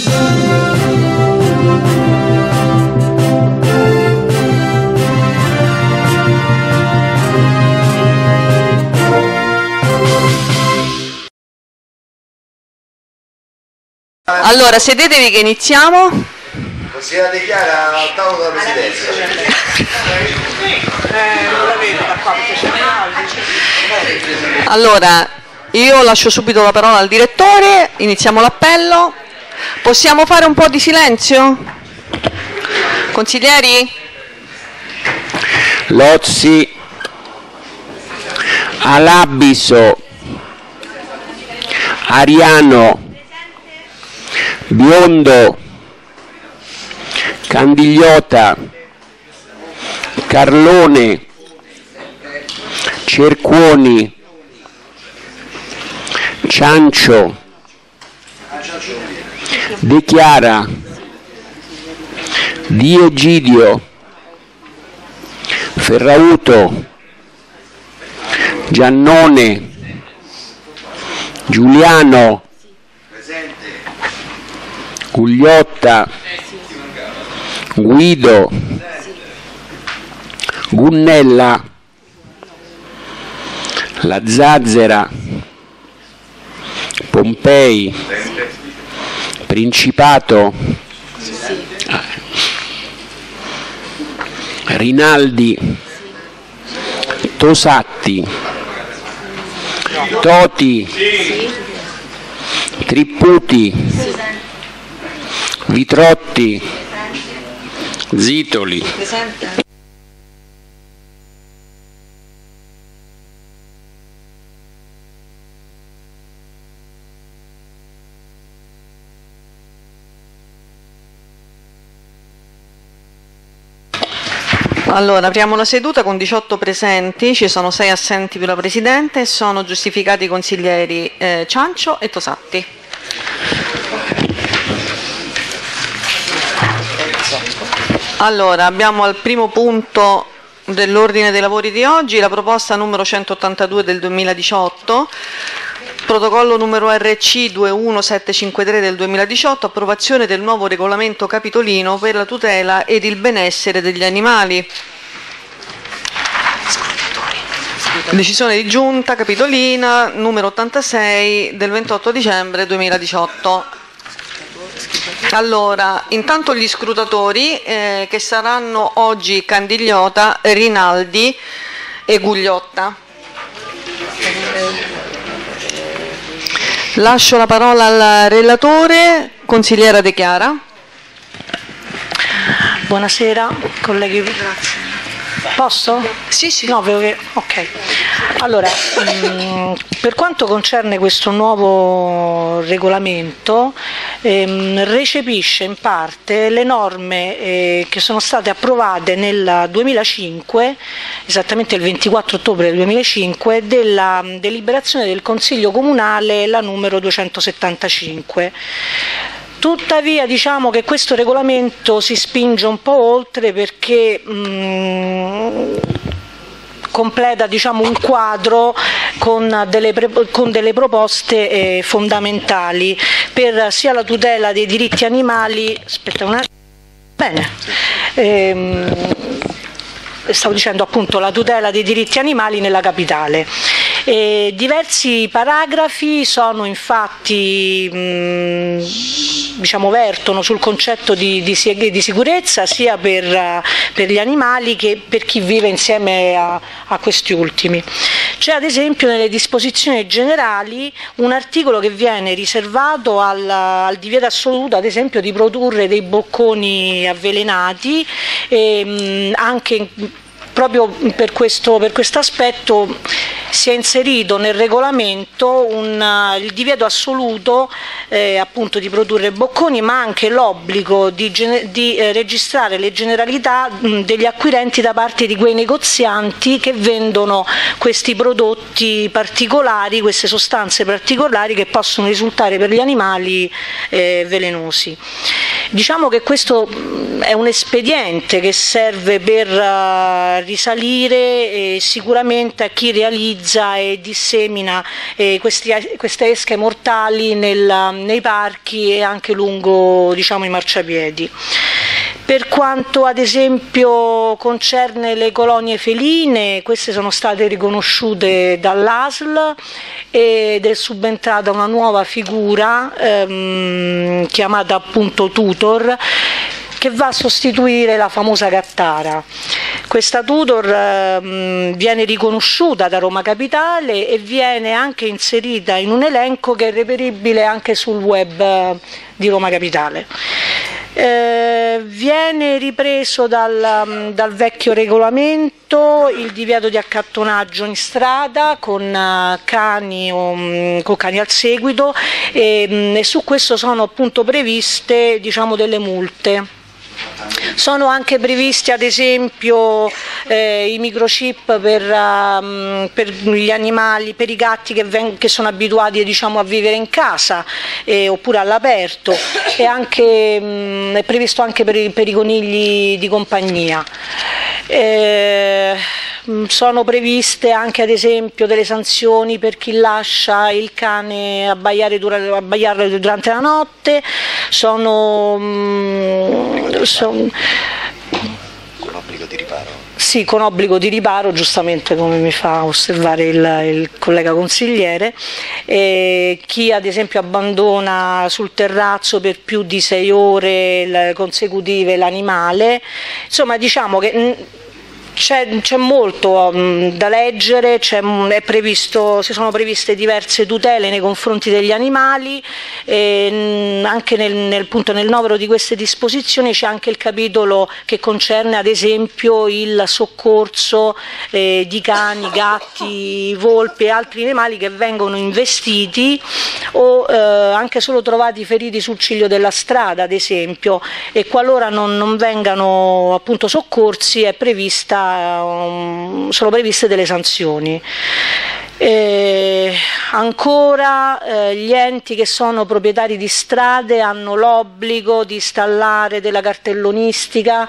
Allora, sedetevi che iniziamo. Consigliere Chiara al tavolo della presidenza. Allora, io lascio subito la parola al direttore, iniziamo l'appello. Possiamo fare un po' di silenzio? Consiglieri? Lozzi, Alabiso, Ariano, Biondo, Candigliota, Carlone, Cercuoni, Ciancio, De Chiara, Di Egidio, Ferrauto, Giannone, Giuliano, Gugliotta, Guido, Gunnella, La Zazzera, Pompei, Principato, Rinaldi, Tosatti, Toti, Tripputi, Vitrotti, Zitoli. Allora, apriamo la seduta con 18 presenti, ci sono 6 assenti più la Presidente e sono giustificati i consiglieri Ciancio e Tosatti. Allora, abbiamo al primo punto dell'ordine dei lavori di oggi la proposta numero 182 del 2018, protocollo numero RC 21753 del 2018, approvazione del nuovo regolamento capitolino per la tutela ed il benessere degli animali. Decisione di giunta capitolina numero 86 del 28 dicembre 2018. Allora, intanto gli scrutatori che saranno oggi Candigliota, Rinaldi e Gugliotta. Lascio la parola al relatore, consigliera De Chiara. Buonasera, colleghi. Grazie. Posso? Sì, sì. No, ok. Allora, per quanto concerne questo nuovo regolamento, recepisce in parte le norme che sono state approvate nel 2005, esattamente il 24 ottobre del 2005, della deliberazione del Consiglio Comunale, la numero 275. Tuttavia diciamo che questo regolamento si spinge un po' oltre perché completa un quadro con delle proposte fondamentali per sia la tutela dei diritti animali. Stavo dicendo appunto la tutela dei diritti animali nella capitale. Diversi paragrafi sono infatti vertono sul concetto di sicurezza sia per gli animali che per chi vive insieme a questi ultimi. C'è ad esempio nelle disposizioni generali un articolo che viene riservato al divieto assoluto ad esempio di produrre dei bocconi avvelenati, anche proprio per questo aspetto si è inserito nel regolamento il divieto assoluto appunto di produrre bocconi, ma anche l'obbligo di registrare le generalità degli acquirenti da parte di quei negozianti che vendono questi prodotti particolari, queste sostanze particolari che possono risultare per gli animali velenosi. Diciamo che questo è un espediente che serve per risalire sicuramente a chi realizza e dissemina queste esche mortali nei parchi e anche lungo, diciamo, i marciapiedi. Per quanto ad esempio concerne le colonie feline, queste sono state riconosciute dall'ASL ed è subentrata una nuova figura chiamata appunto tutor, che va a sostituire la famosa Gattara. Questa tutor viene riconosciuta da Roma Capitale e viene anche inserita in un elenco che è reperibile anche sul web di Roma Capitale. Viene ripreso dal vecchio regolamento il divieto di accattonaggio in strada con cani al seguito e su questo sono appunto previste, diciamo, delle multe. Sono anche previsti ad esempio i microchip per gli animali, per i gatti che sono abituati, diciamo, a vivere in casa oppure all'aperto, e anche, è previsto anche per i conigli di compagnia. Sono previste anche ad esempio delle sanzioni per chi lascia il cane abbaiare durante la notte, con obbligo di riparo. Sì, con obbligo di riparo, giustamente come mi fa osservare il collega consigliere. Chi ad esempio abbandona sul terrazzo per più di 6 ore consecutive l'animale, insomma, diciamo che c'è molto da leggere, si sono previste diverse tutele nei confronti degli animali, anche nel novero di queste disposizioni c'è anche il capitolo che concerne ad esempio il soccorso di cani, gatti, volpi e altri animali che vengono investiti o anche solo trovati feriti sul ciglio della strada, ad esempio, e qualora non vengano appunto soccorsi sono previste delle sanzioni. Ancora gli enti che sono proprietari di strade hanno l'obbligo di installare della cartellonistica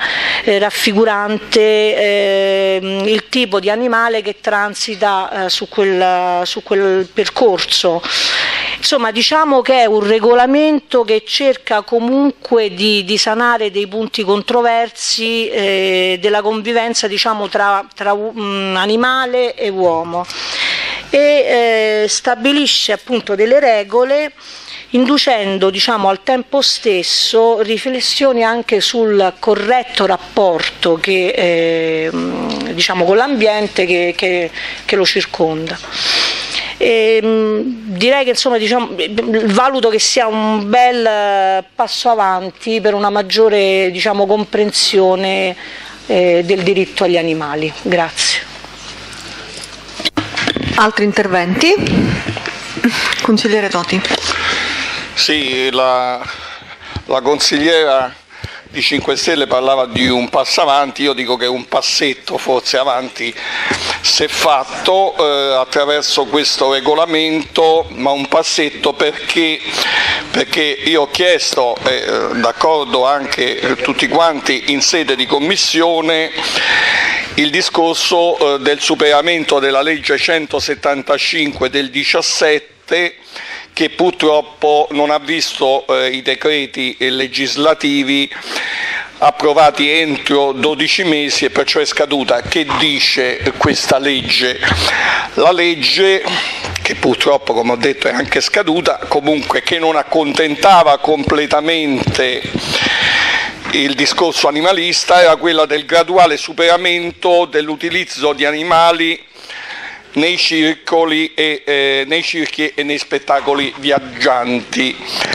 raffigurante il tipo di animale che transita su quel percorso. Insomma, diciamo che è un regolamento che cerca comunque di sanare dei punti controversi della convivenza, diciamo, tra animale e uomo, e stabilisce appunto delle regole, inducendo, diciamo, al tempo stesso riflessioni anche sul corretto rapporto diciamo, con l'ambiente che lo circonda. Direi che insomma, diciamo, valuto che sia un bel passo avanti per una maggiore, diciamo, comprensione del diritto agli animali. Grazie. Altri interventi? Consigliere Toti. Sì, la consigliera di 5 Stelle parlava di un passo avanti, io dico che un passetto forse avanti si è fatto attraverso questo regolamento, ma un passetto perché io ho chiesto, d'accordo anche tutti quanti in sede di commissione, il discorso del superamento della legge 175 del 17, che purtroppo non ha visto i decreti legislativi approvati entro 12 mesi e perciò è scaduta. Che dice questa legge? La legge, che purtroppo, come ho detto, è anche scaduta, comunque che non accontentava completamente il discorso animalista, era quella del graduale superamento dell'utilizzo di animali nei circhi e nei spettacoli viaggianti.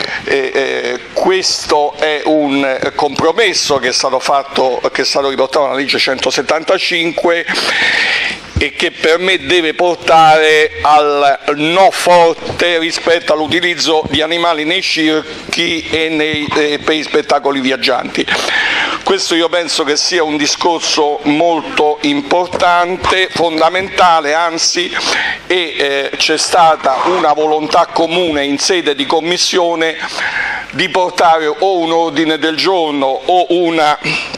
Questo è un compromesso che è stato fatto, che è stato riportato nella legge 175 e che per me deve portare al no forte rispetto all'utilizzo di animali nei circhi e per gli spettacoli viaggianti. Questo io penso che sia un discorso molto importante, fondamentale anzi, e c'è stata una volontà comune in sede di commissione di portare o un ordine del giorno o una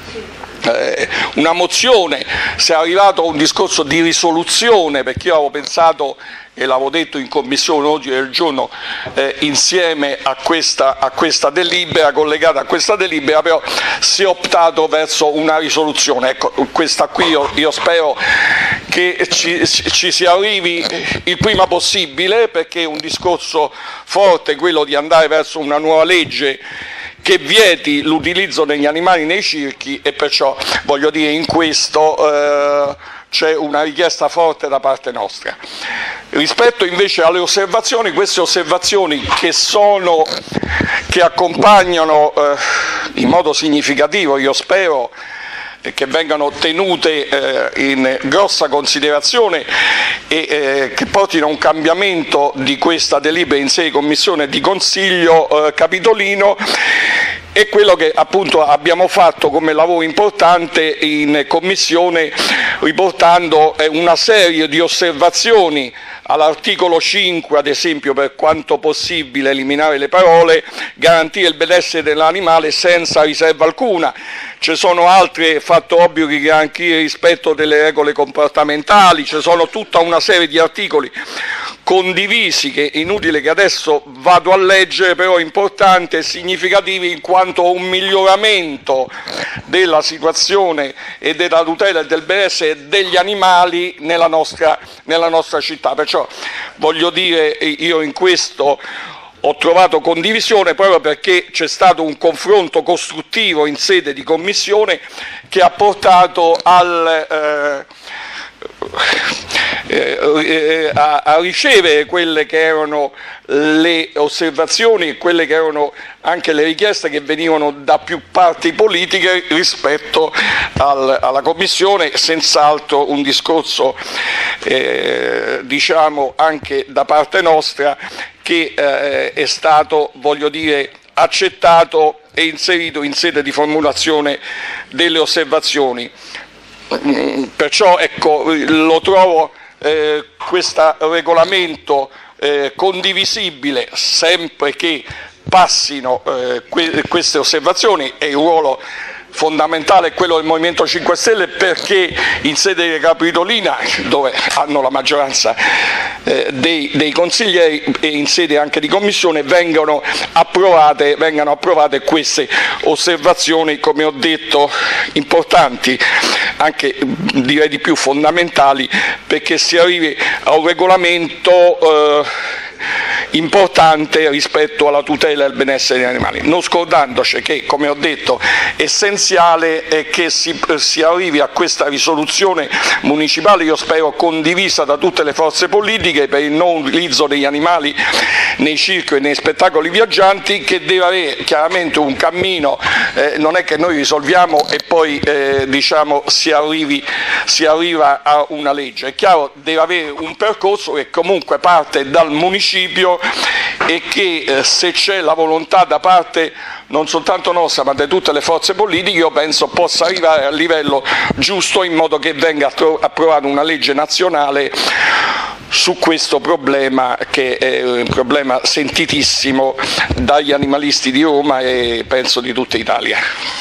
mozione, si è arrivato a un discorso di risoluzione, perché io avevo pensato, e l'avevo detto in commissione oggi del giorno, insieme a questa delibera, collegata a questa delibera, però si è optato verso una risoluzione. Ecco, questa qui io spero che ci si arrivi il prima possibile, perché è un discorso forte quello di andare verso una nuova legge che vieti l'utilizzo degli animali nei circhi, e perciò voglio dire, in questo c'è una richiesta forte da parte nostra. Rispetto invece alle osservazioni, queste osservazioni che accompagnano in modo significativo, io spero che vengano tenute in grossa considerazione e che portino a un cambiamento di questa delibera in sede di commissione e di consiglio capitolino, è quello che appunto abbiamo fatto come lavoro importante in commissione, riportando una serie di osservazioni all'articolo 5, ad esempio, per quanto possibile eliminare le parole, garantire il benessere dell'animale senza riserva alcuna. Ci sono altri fatto obblighi di garantire il rispetto delle regole comportamentali, ci sono tutta una serie di articoli condivisi che è inutile che adesso vado a leggere, però importanti e significativi in quanto un miglioramento della situazione e della tutela e del benessere degli animali nella nostra città. Perciò voglio dire, io in questo ho trovato condivisione proprio perché c'è stato un confronto costruttivo in sede di commissione che ha portato a ricevere quelle che erano le osservazioni e quelle che erano anche le richieste che venivano da più parti politiche rispetto alla Commissione. Senz'altro un discorso diciamo anche da parte nostra che è stato, voglio dire, accettato e inserito in sede di formulazione delle osservazioni. Perciò ecco, lo trovo questo regolamento condivisibile, sempre che passino queste osservazioni, e il ruolo fondamentale è quello del Movimento 5 Stelle, perché in sede capitolina, dove hanno la maggioranza dei consiglieri, e in sede anche di commissione vengano approvate queste osservazioni, come ho detto, importanti, anche direi di più fondamentali, perché si arrivi a un regolamento importante rispetto alla tutela e al benessere degli animali, non scordandoci che, come ho detto, essenziale è che si arrivi a questa risoluzione municipale, io spero condivisa da tutte le forze politiche, per il non utilizzo degli animali nei circhi e nei spettacoli viaggianti, che deve avere chiaramente un cammino, non è che noi risolviamo e poi diciamo si arriva a una legge, è chiaro, deve avere un percorso che comunque parte dal municipio e che se c'è la volontà da parte non soltanto nostra ma di tutte le forze politiche, io penso possa arrivare al livello giusto, in modo che venga approvata una legge nazionale su questo problema, che è un problema sentitissimo dagli animalisti di Roma e penso di tutta Italia.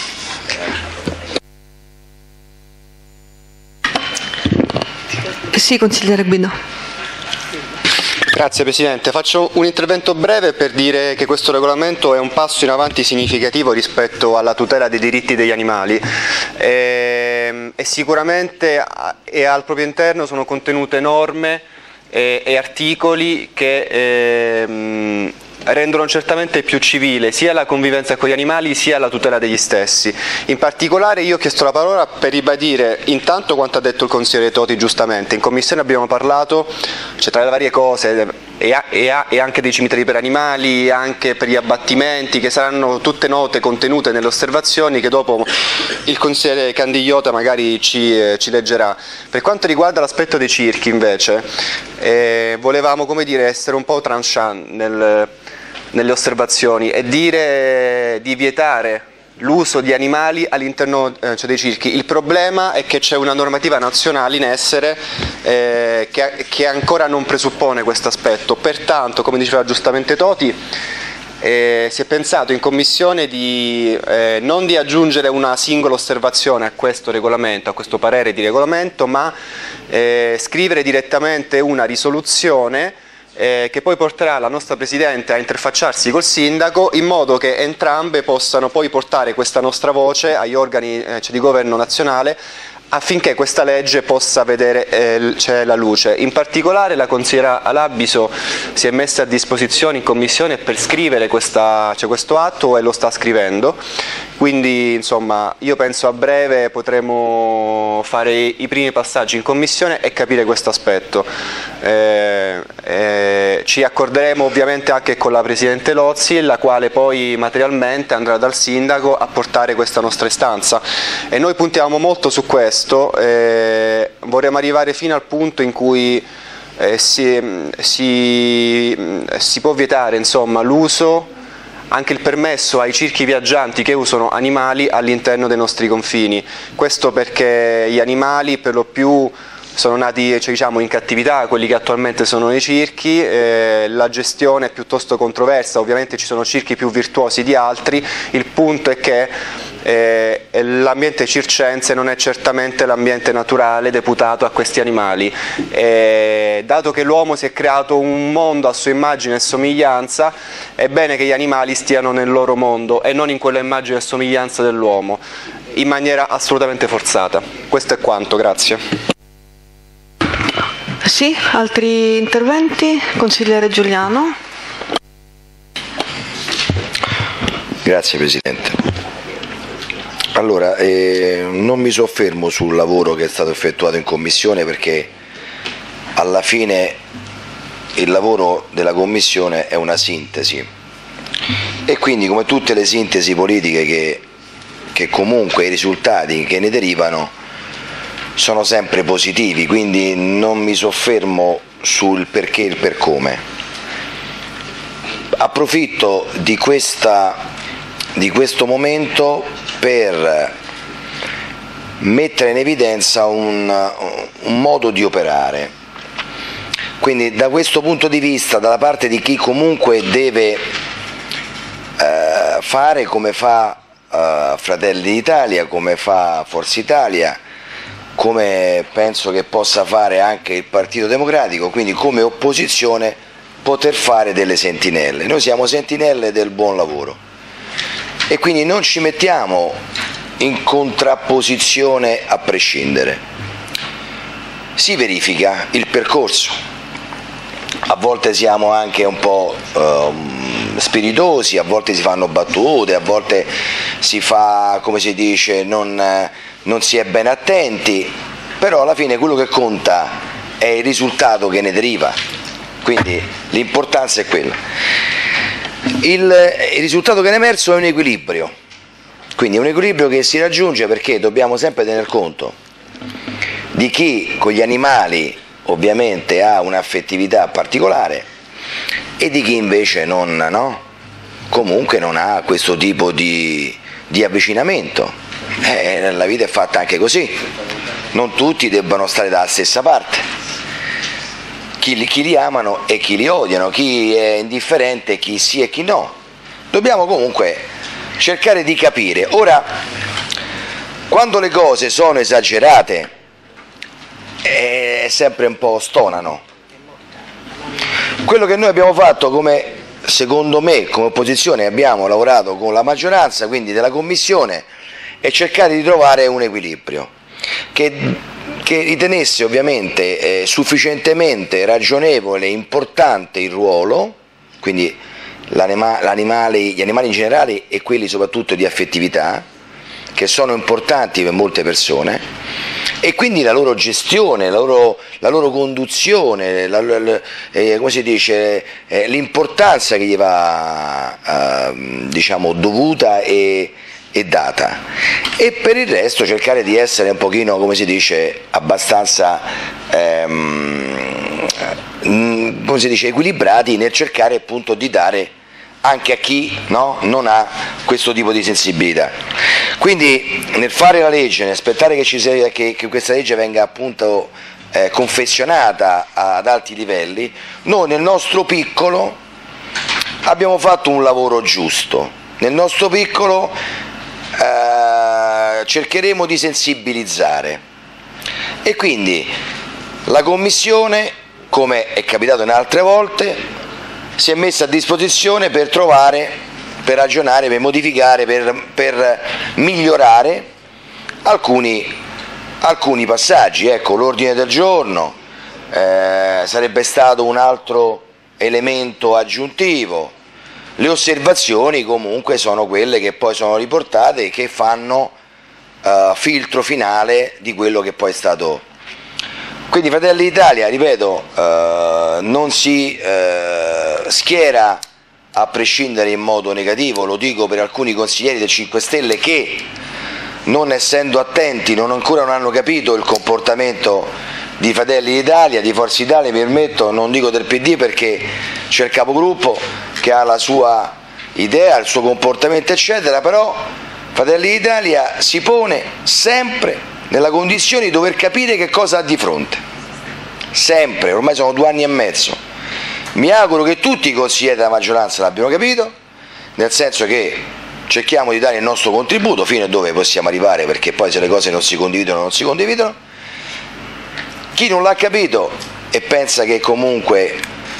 Sì, consigliere Guido. Grazie Presidente, faccio un intervento breve per dire che questo regolamento è un passo in avanti significativo rispetto alla tutela dei diritti degli animali e sicuramente al proprio interno sono contenute norme e articoli che rendono certamente più civile sia la convivenza con gli animali sia la tutela degli stessi. In particolare io ho chiesto la parola per ribadire intanto quanto ha detto il consigliere Toti giustamente. In commissione abbiamo parlato, cioè, tra le varie cose, e anche dei cimiteri per animali, anche per gli abbattimenti, che saranno tutte note contenute nelle osservazioni che dopo il consigliere Candigliota magari ci leggerà. Per quanto riguarda l'aspetto dei circhi invece, volevamo, come dire, essere un po' tranchant nelle osservazioni e dire di vietare l'uso di animali all'interno dei circhi. Il problema è che c'è una normativa nazionale in essere che ancora non presuppone questo aspetto, pertanto, come diceva giustamente Toti, si è pensato in Commissione non di aggiungere una singola osservazione a questo regolamento, a questo parere di regolamento, ma scrivere direttamente una risoluzione che poi porterà la nostra Presidente a interfacciarsi col Sindaco, in modo che entrambe possano poi portare questa nostra voce agli organi di governo nazionale, affinché questa legge possa vedere la luce. In particolare la consigliera Alabiso si è messa a disposizione in Commissione per scrivere questo atto e lo sta scrivendo, quindi insomma io penso a breve potremo fare i primi passaggi in Commissione e capire questo aspetto. Ci accorderemo ovviamente anche con la Presidente Lozzi, la quale poi materialmente andrà dal Sindaco a portare questa nostra istanza, e noi puntiamo molto su questo. Vorremmo arrivare fino al punto in cui si può vietare l'uso, anche il permesso ai circhi viaggianti che usano animali all'interno dei nostri confini. Questo perché gli animali per lo più sono nati in cattività, quelli che attualmente sono nei circhi, la gestione è piuttosto controversa, ovviamente ci sono circhi più virtuosi di altri, il punto è che l'ambiente circense non è certamente l'ambiente naturale deputato a questi animali, dato che l'uomo si è creato un mondo a sua immagine e somiglianza, è bene che gli animali stiano nel loro mondo e non in quella immagine e somiglianza dell'uomo, in maniera assolutamente forzata. Questo è quanto, grazie. Sì, altri interventi? Consigliere Giuliano. Grazie Presidente. Allora, non mi soffermo sul lavoro che è stato effettuato in Commissione, perché alla fine il lavoro della Commissione è una sintesi, e quindi come tutte le sintesi politiche che comunque i risultati che ne derivano sono sempre positivi, quindi non mi soffermo sul perché e il per come. Approfitto di questo momento per mettere in evidenza un modo di operare. Quindi da questo punto di vista, dalla parte di chi comunque deve fare come fa Fratelli d'Italia, come fa Forza Italia, come penso che possa fare anche il Partito Democratico, quindi come opposizione poter fare delle sentinelle. Noi siamo sentinelle del buon lavoro e quindi non ci mettiamo in contrapposizione a prescindere. Si verifica il percorso, a volte siamo anche un po' spiritosi, a volte si fanno battute, a volte si fa, come si dice, non si è ben attenti, però alla fine quello che conta è il risultato che ne deriva, quindi l'importanza è quella. Il risultato che ne è emerso è un equilibrio, quindi è un equilibrio che si raggiunge perché dobbiamo sempre tener conto di chi con gli animali ovviamente ha un'affettività particolare e di chi invece comunque non ha questo tipo di avvicinamento. La vita è fatta anche così, non tutti debbano stare dalla stessa parte, chi li amano e chi li odiano, chi è indifferente, chi sì e chi no. Dobbiamo comunque cercare di capire. Ora, quando le cose sono esagerate è sempre un po' stonano. Quello che noi abbiamo fatto secondo me come opposizione, abbiamo lavorato con la maggioranza, quindi della Commissione, e cercare di trovare un equilibrio che ritenesse ovviamente sufficientemente ragionevole e importante il ruolo, quindi gli animali in generale e quelli soprattutto di affettività, che sono importanti per molte persone, e quindi la loro gestione, la loro conduzione, come si dice, l'importanza che gli va dovuta e data, e per il resto cercare di essere un pochino, come si dice, abbastanza equilibrati nel cercare appunto di dare anche a chi non ha questo tipo di sensibilità. Quindi nel fare la legge, nell'aspettare che questa legge venga appunto confezionata ad alti livelli, noi nel nostro piccolo abbiamo fatto un lavoro giusto. Nel nostro piccolo cercheremo di sensibilizzare e quindi la Commissione, come è capitato in altre volte, si è messa a disposizione per trovare, per ragionare, per modificare, per migliorare alcuni passaggi. Ecco, l'ordine del giorno sarebbe stato un altro elemento aggiuntivo. Le osservazioni comunque sono quelle che poi sono riportate e che fanno filtro finale di quello che poi è stato. Quindi Fratelli d'Italia, ripeto, non si schiera a prescindere in modo negativo, lo dico per alcuni consiglieri del 5 Stelle che, non essendo attenti, ancora non hanno capito il comportamento di Fratelli d'Italia, di Forza Italia, mi permetto, non dico del PD perché c'è il capogruppo che ha la sua idea, il suo comportamento eccetera, però Fratelli d'Italia si pone sempre nella condizione di dover capire che cosa ha di fronte, sempre, ormai sono 2 anni e mezzo. Mi auguro che tutti i consiglieri della maggioranza l'abbiano capito, nel senso che cerchiamo di dare il nostro contributo fino a dove possiamo arrivare, perché poi se le cose non si condividono non si condividono. Chi non l'ha capito e pensa che comunque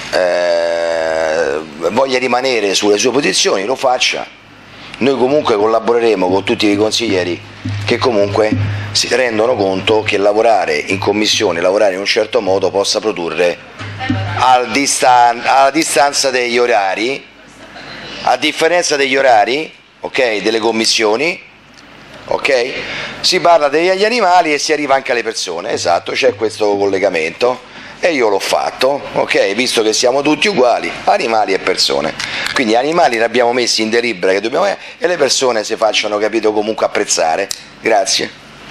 voglia rimanere sulle sue posizioni lo faccia. Noi comunque collaboreremo con tutti i consiglieri che comunque si rendono conto che lavorare in commissione, lavorare in un certo modo possa produrre alla distanza degli orari, a differenza degli orari, ok, delle commissioni, ok, si parla degli animali e si arriva anche alle persone, esatto, c'è questo collegamento e io l'ho fatto, ok, visto che siamo tutti uguali, animali e persone, quindi animali li abbiamo messi in delibera che dobbiamo e le persone si facciano, capito, comunque apprezzare. Grazie.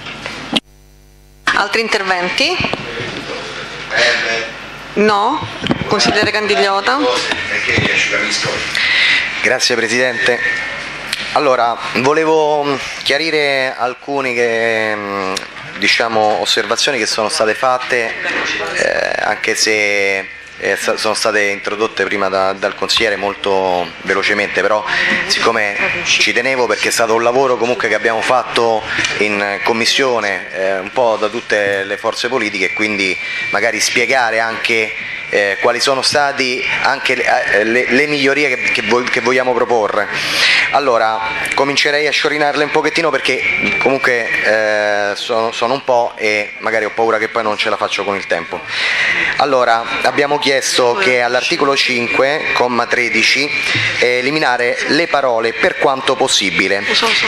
Altri interventi? No? Consigliere Candigliota? Grazie Presidente. Allora, volevo chiarire alcune osservazioni che sono state fatte, anche se sono state introdotte prima dal consigliere molto velocemente, però siccome ci tenevo perché è stato un lavoro comunque che abbiamo fatto in commissione un po' da tutte le forze politiche, quindi magari spiegare anche quali sono stati anche le migliorie che vogliamo proporre. Allora, comincerei a sciorinarle un pochettino perché comunque sono un po' e magari ho paura che poi non ce la faccio con il tempo. Allora, abbiamo chiesto che all'articolo 5, comma 13, eliminare le parole "per quanto possibile".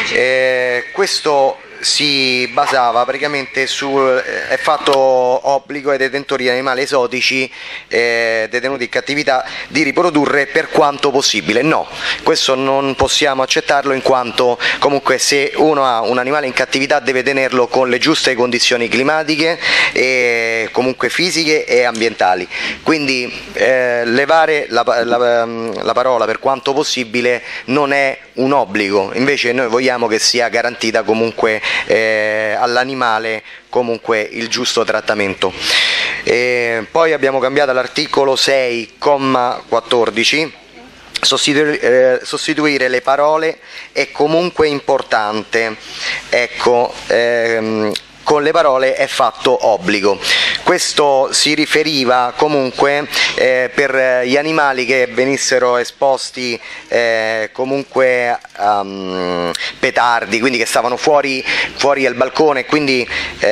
Questo si basava praticamente è fatto obbligo ai detentori di animali esotici detenuti in cattività di riprodurre per quanto possibile. No, questo non possiamo accettarlo, in quanto comunque se uno ha un animale in cattività deve tenerlo con le giuste condizioni climatiche e comunque fisiche e ambientali, quindi levare la parola "per quanto possibile" non è un obbligo, invece noi vogliamo che sia garantita comunque all'animale comunque il giusto trattamento. Poi abbiamo cambiato l'articolo 6, comma 14, sostituire le parole "è comunque importante", ecco, con le parole "è fatto obbligo". Questo si riferiva comunque per gli animali che venissero esposti comunque a petardi, quindi che stavano fuori al balcone, quindi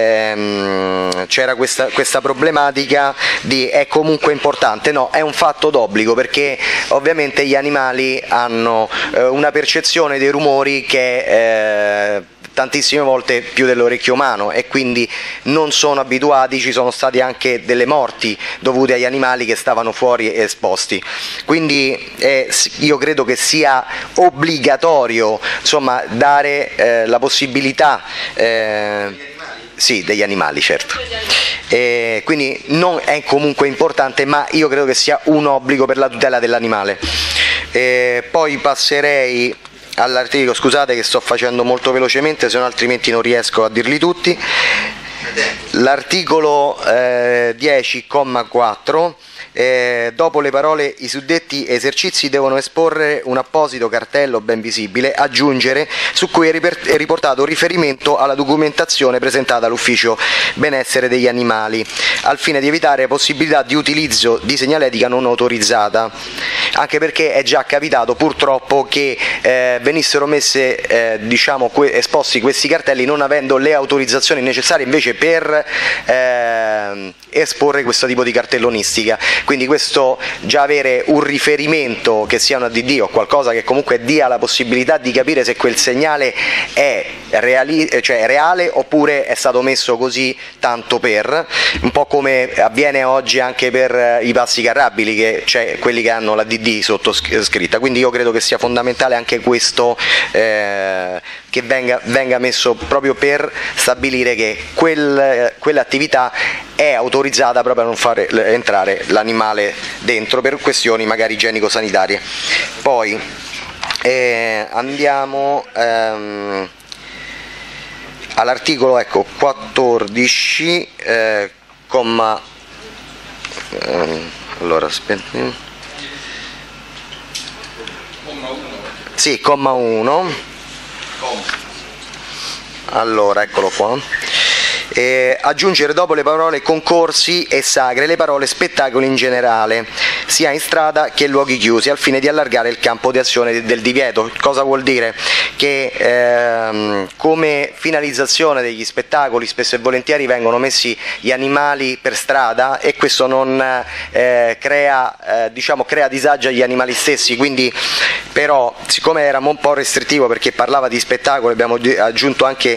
c'era questa problematica di "è comunque importante". No, è un fatto d'obbligo, perché ovviamente gli animali hanno una percezione dei rumori che è tantissime volte più dell'orecchio umano, e quindi non sono abituati. Ci sono state anche delle morti dovute agli animali che stavano fuori esposti, quindi io credo che sia obbligatorio, insomma, dare la possibilità sì, degli animali, certo. Quindi non è comunque importante, ma io credo che sia un obbligo per la tutela dell'animale. Poi passerei all'articolo, scusate che sto facendo molto velocemente, se no altrimenti non riesco a dirli tutti. L'articolo 10, comma 4, dopo le parole "i suddetti esercizi devono esporre un apposito cartello ben visibile", aggiungere "su cui è riportato un riferimento alla documentazione presentata all'ufficio benessere degli animali", al fine di evitare possibilità di utilizzo di segnaletica non autorizzata, anche perché è già capitato purtroppo che venissero messe esposti questi cartelli non avendo le autorizzazioni necessarie invece per esporre questo tipo di cartellonistica. Quindi questo già avere un riferimento che sia una DD o qualcosa che comunque dia la possibilità di capire se quel segnale è reale oppure è stato messo così tanto per, un po' come avviene oggi anche per i passi carrabili, cioè quelli che hanno la DD sottoscritta. Quindi io credo che sia fondamentale anche questo, che venga messo proprio per stabilire che quell'attività è autorizzata proprio a non fare entrare l'animale dentro per questioni magari igienico-sanitarie. Poi andiamo all'articolo 14, comma allora aspetta. Sì, comma 1. Allora, eccolo qua. Aggiungere dopo le parole "concorsi" e "sagre" le parole "spettacoli in generale, sia in strada che in luoghi chiusi", al fine di allargare il campo di azione del divieto. Cosa vuol dire? Che come finalizzazione degli spettacoli spesso e volentieri vengono messi gli animali per strada e questo non crea disagio agli animali stessi. Quindi però, siccome era un po' restrittivo perché parlava di spettacoli, abbiamo aggiunto anche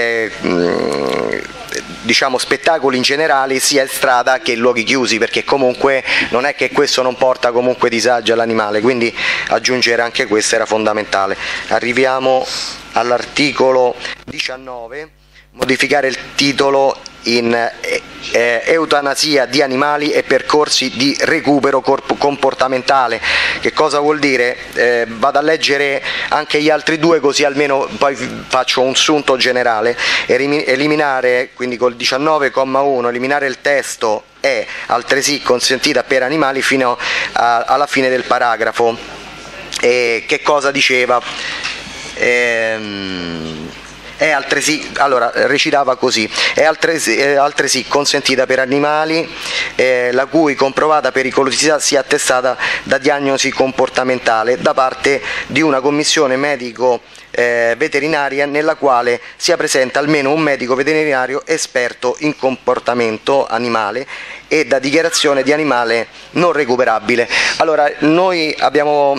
spettacoli in generale sia in strada che in luoghi chiusi, perché comunque non è che questo non porta comunque disagio all'animale, quindi aggiungere anche questo era fondamentale. Arriviamo all'articolo 19, modificare il titolo in eutanasia di animali e percorsi di recupero comportamentale. Che cosa vuol dire? Vado a leggere anche gli altri due così almeno poi faccio un sunto generale. Eliminare, quindi col 19,1, eliminare il testo "è altresì consentita per animali" fino alla fine del paragrafo. Che cosa diceva? È altresì, allora recitava così: è altresì consentita per animali la cui comprovata pericolosità sia attestata da diagnosi comportamentale da parte di una commissione medico veterinaria nella quale sia presente almeno un medico veterinario esperto in comportamento animale e da dichiarazione di animale non recuperabile. Allora noi abbiamo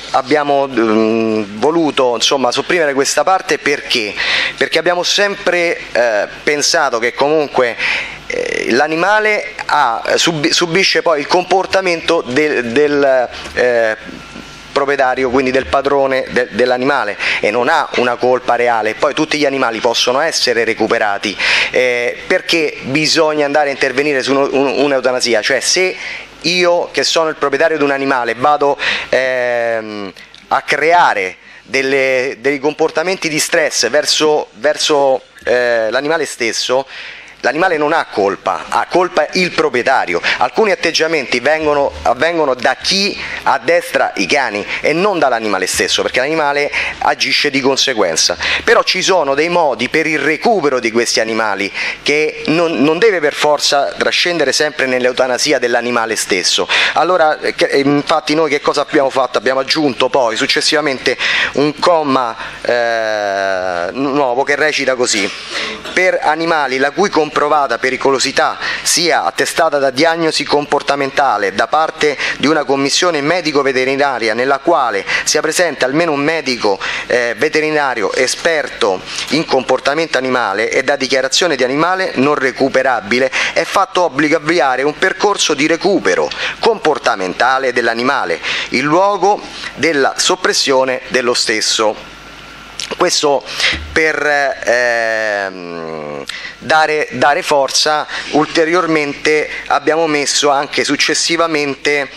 voluto sopprimere questa parte perché abbiamo sempre pensato che comunque l'animale subisce poi il comportamento del proprietario, quindi del padrone dell'animale, e non ha una colpa reale. Poi tutti gli animali possono essere recuperati, perché bisogna andare a intervenire su un'eutanasia? Cioè, se io che sono il proprietario di un animale vado a creare dei comportamenti di stress verso l'animale stesso, l'animale non ha colpa, ha colpa il proprietario. Alcuni atteggiamenti avvengono da chi addestra i cani e non dall'animale stesso, perché l'animale agisce di conseguenza. Però ci sono dei modi per il recupero di questi animali che non deve per forza trascendere sempre nell'eutanasia dell'animale stesso. Allora, infatti noi che cosa abbiamo fatto? Abbiamo aggiunto poi successivamente un comma nuovo che recita così: per animali la cui comprovata pericolosità sia attestata da diagnosi comportamentale da parte di una commissione medico-veterinaria nella quale sia presente almeno un medico veterinario esperto in comportamento animale e da dichiarazione di animale non recuperabile, è fatto obbligo avviare un percorso di recupero comportamentale dell'animale in luogo della soppressione dello stesso. Questo per dare forza. Ulteriormente abbiamo messo anche successivamente,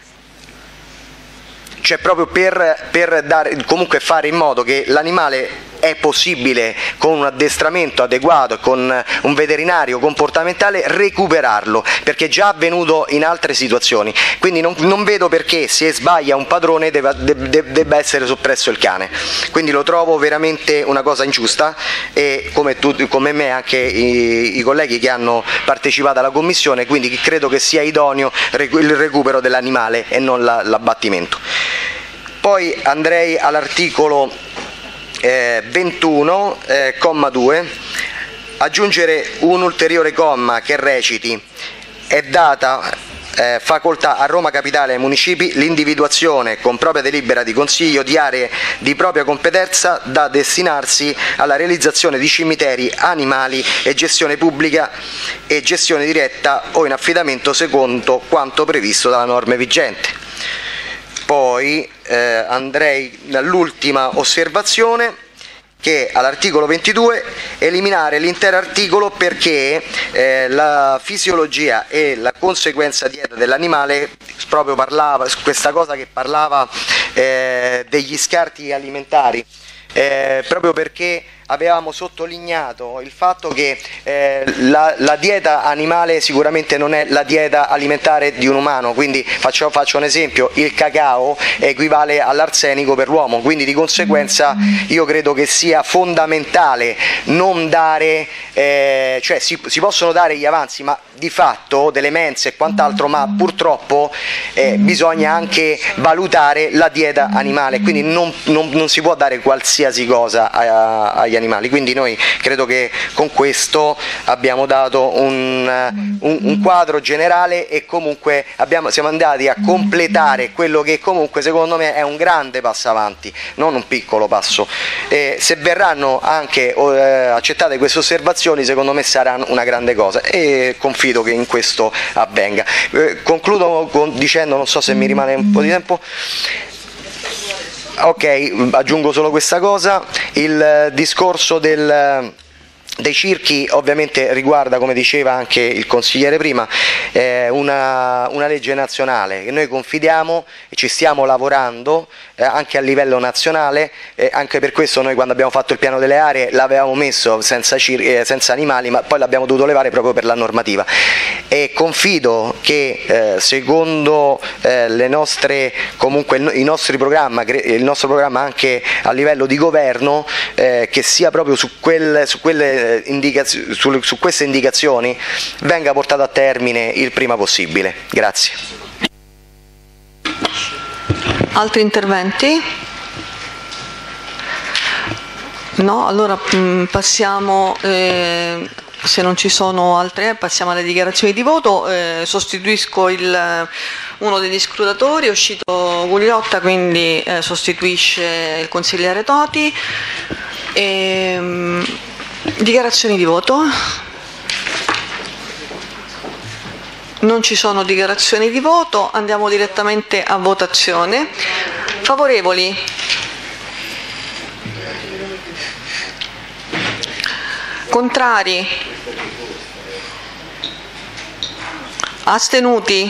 cioè proprio per comunque fare in modo che l'animale è possibile con un addestramento adeguato e con un veterinario comportamentale recuperarlo, perché è già avvenuto in altre situazioni, quindi non vedo perché se sbaglia un padrone debba essere soppresso il cane, quindi lo trovo veramente una cosa ingiusta, e come me anche i colleghi che hanno partecipato alla commissione, quindi credo che sia idoneo il recupero dell'animale e non l'abbattimento. Poi andrei all'articolo 21, comma 2, aggiungere un ulteriore comma che reciti: è data facoltà a Roma Capitale e ai municipi l'individuazione con propria delibera di consiglio di aree di propria competenza da destinarsi alla realizzazione di cimiteri animali e gestione pubblica e gestione diretta o in affidamento secondo quanto previsto dalla norma vigente. Poi andrei all'ultima osservazione, che all'articolo 22 eliminare l'intero articolo, perché la fisiologia e la conseguenza dieta dell'animale proprio parlava, questa cosa che parlava degli scarti alimentari, proprio perché avevamo sottolineato il fatto che la dieta animale sicuramente non è la dieta alimentare di un umano, quindi faccio un esempio: il cacao equivale all'arsenico per l'uomo, quindi di conseguenza io credo che sia fondamentale non dare, cioè si possono dare gli avanzi, ma di fatto delle mense e quant'altro, ma purtroppo bisogna anche valutare la dieta animale, quindi non si può dare qualsiasi cosa agli animali. Quindi noi credo che con questo abbiamo dato un quadro generale e comunque siamo andati a completare quello che comunque secondo me è un grande passo avanti, non un piccolo passo. Se verranno anche accettate queste osservazioni, secondo me sarà una grande cosa e confido che in questo avvenga. Concludo dicendo, non so se mi rimane un po' di tempo. Ok, aggiungo solo questa cosa: il discorso dei circhi ovviamente riguarda, come diceva anche il consigliere prima, una legge nazionale che noi confidiamo e ci stiamo lavorando anche a livello nazionale, anche per questo noi quando abbiamo fatto il piano delle aree l'avevamo messo senza animali, ma poi l'abbiamo dovuto levare proprio per la normativa, e confido che secondo il nostro programma anche a livello di governo, che sia proprio su queste indicazioni venga portato a termine il prima possibile. Grazie. Altri interventi? No? Allora passiamo, se non ci sono altre, passiamo alle dichiarazioni di voto. Sostituisco uno degli scrutatori, è uscito Gugliotta, quindi sostituisce il consigliere Toti. Dichiarazioni di voto? Non ci sono dichiarazioni di voto, andiamo direttamente a votazione. Favorevoli? Contrari? Astenuti?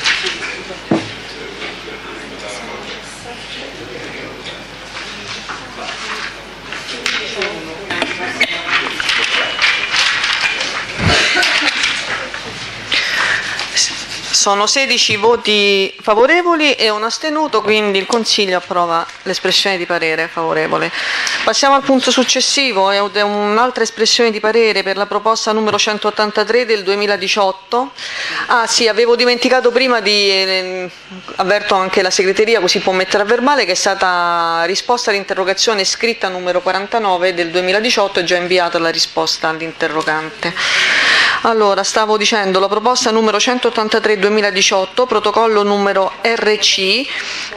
Sono 16 voti favorevoli e un astenuto, quindi il Consiglio approva l'espressione di parere favorevole. Passiamo al punto successivo, è un'altra espressione di parere per la proposta numero 183 del 2018. Ah sì, avevo dimenticato prima di, avverto anche la segreteria così può mettere a verbale, che è stata risposta all'interrogazione scritta numero 49 del 2018 e già inviata la risposta all'interrogante. Allora, stavo dicendo, la proposta numero 183-2018, protocollo numero RC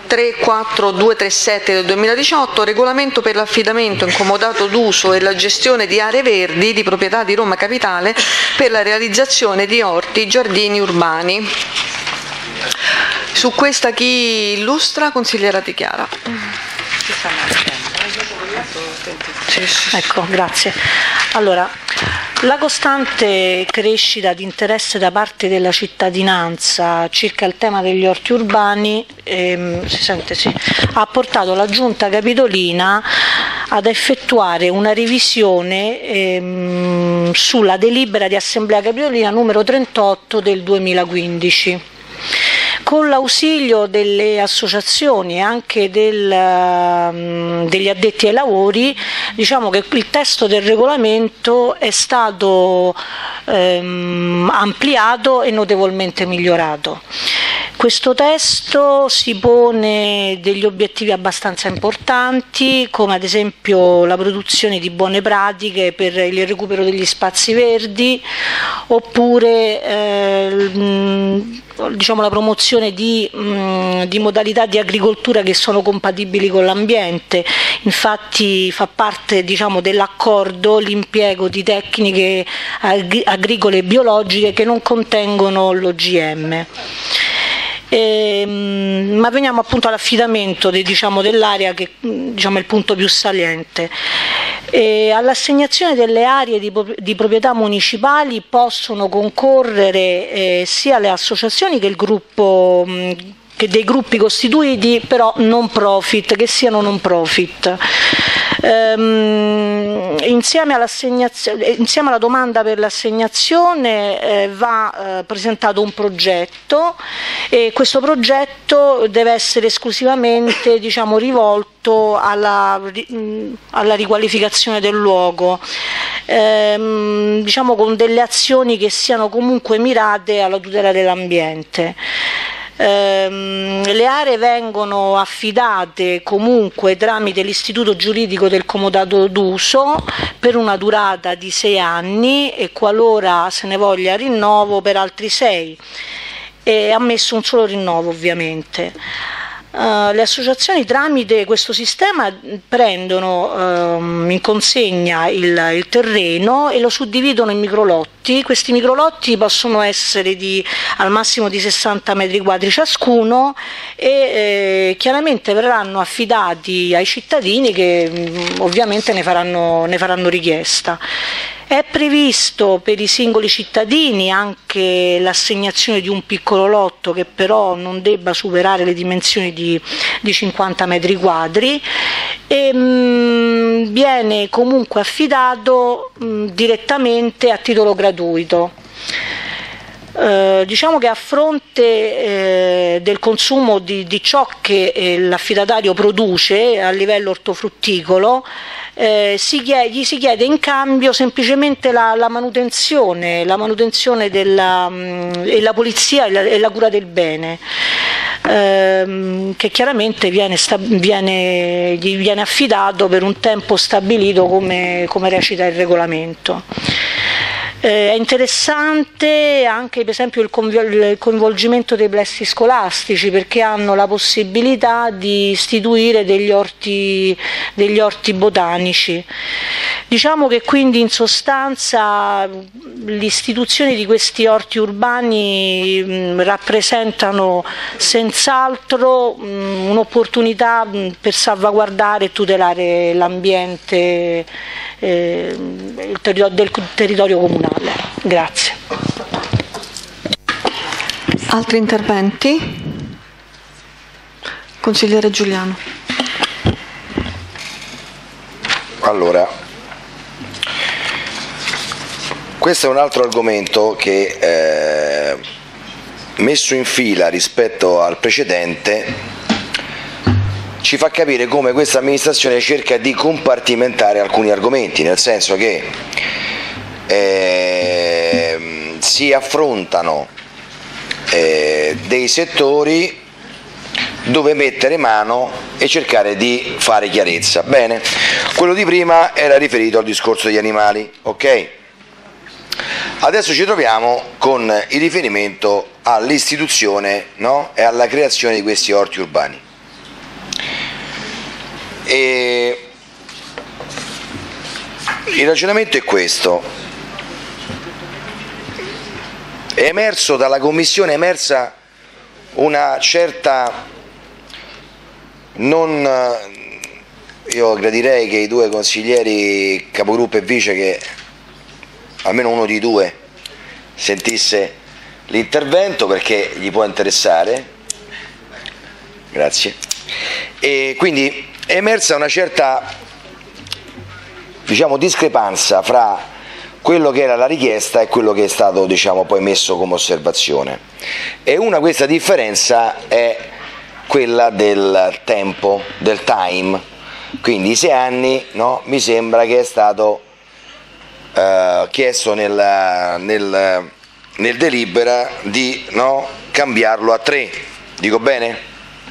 34237 del 2018, regolamento per l'affidamento in comodato d'uso e la gestione di aree verdi di proprietà di Roma Capitale per la realizzazione di orti, giardini urbani. Su questa chi illustra? Consigliera Di Chiara. Ecco, grazie. Allora, la costante crescita di interesse da parte della cittadinanza circa il tema degli orti urbani ha portato la Giunta Capitolina ad effettuare una revisione sulla delibera di Assemblea Capitolina numero 38 del 2015. Con l'ausilio delle associazioni e anche degli addetti ai lavori, diciamo che il testo del regolamento è stato ampliato e notevolmente migliorato. Questo testo si pone degli obiettivi abbastanza importanti, come ad esempio la produzione di buone pratiche per il recupero degli spazi verdi, oppure diciamo, la promozione di modalità di agricoltura che sono compatibili con l'ambiente. Infatti fa parte, diciamo, dell'accordo l'impiego di tecniche agricole e biologiche che non contengono l'OGM. Ma veniamo appunto all'affidamento dell'area, che diciamo, è il punto più saliente. All'assegnazione delle aree di proprietà municipali possono concorrere sia le associazioni che il gruppo, che dei gruppi costituiti però non profit, che siano non profit. Insieme alla domanda per l'assegnazione va presentato un progetto, e questo progetto deve essere esclusivamente, diciamo, rivolto alla riqualificazione del luogo, diciamo, con delle azioni che siano comunque mirate alla tutela dell'ambiente. Le aree vengono affidate comunque tramite l'istituto giuridico del comodato d'uso per una durata di 6 anni e, qualora se ne voglia rinnovo, per altri 6, e ammesso un solo rinnovo ovviamente. Le associazioni tramite questo sistema prendono in consegna il terreno e lo suddividono in microlotti. Questi microlotti possono essere al massimo di 60 metri quadri ciascuno, e chiaramente verranno affidati ai cittadini che ovviamente ne faranno richiesta. È previsto per i singoli cittadini anche l'assegnazione di un piccolo lotto, che però non debba superare le dimensioni di 50 metri quadri, e viene comunque affidato direttamente a titolo gratuito. Diciamo che a fronte del consumo di ciò che l'affidatario produce a livello ortofrutticolo, gli si chiede in cambio semplicemente la manutenzione e la pulizia e la cura del bene, che chiaramente gli viene affidato per un tempo stabilito come recita il regolamento. È interessante anche per esempio il coinvolgimento dei plessi scolastici, perché hanno la possibilità di istituire degli orti botanici. Diciamo che quindi in sostanza l'istituzione di questi orti urbani rappresentano senz'altro un'opportunità per salvaguardare e tutelare l'ambiente del territorio comunale. Grazie. Altri interventi? Consigliere Giuliano. Allora, questo è un altro argomento che, messo in fila rispetto al precedente, ci fa capire come questa amministrazione cerca di compartimentare alcuni argomenti, nel senso che si affrontano dei settori dove mettere mano e cercare di fare chiarezza. Bene, quello di prima era riferito al discorso degli animali, ok? Adesso ci troviamo con il riferimento all'istituzione, no? E alla creazione di questi orti urbani. E il ragionamento è questo: è emerso dalla commissione, è emersa una certa io gradirei che i due consiglieri capogruppo e vice, che almeno uno di due sentisse l'intervento, perché gli può interessare. Grazie. E quindi è emersa una certa discrepanza fra quello che era la richiesta e quello che è stato poi messo come osservazione. E questa differenza è quella del tempo, del time, quindi i 6 anni, no? Mi sembra che è stato chiesto nel delibera di cambiarlo a 3, dico bene?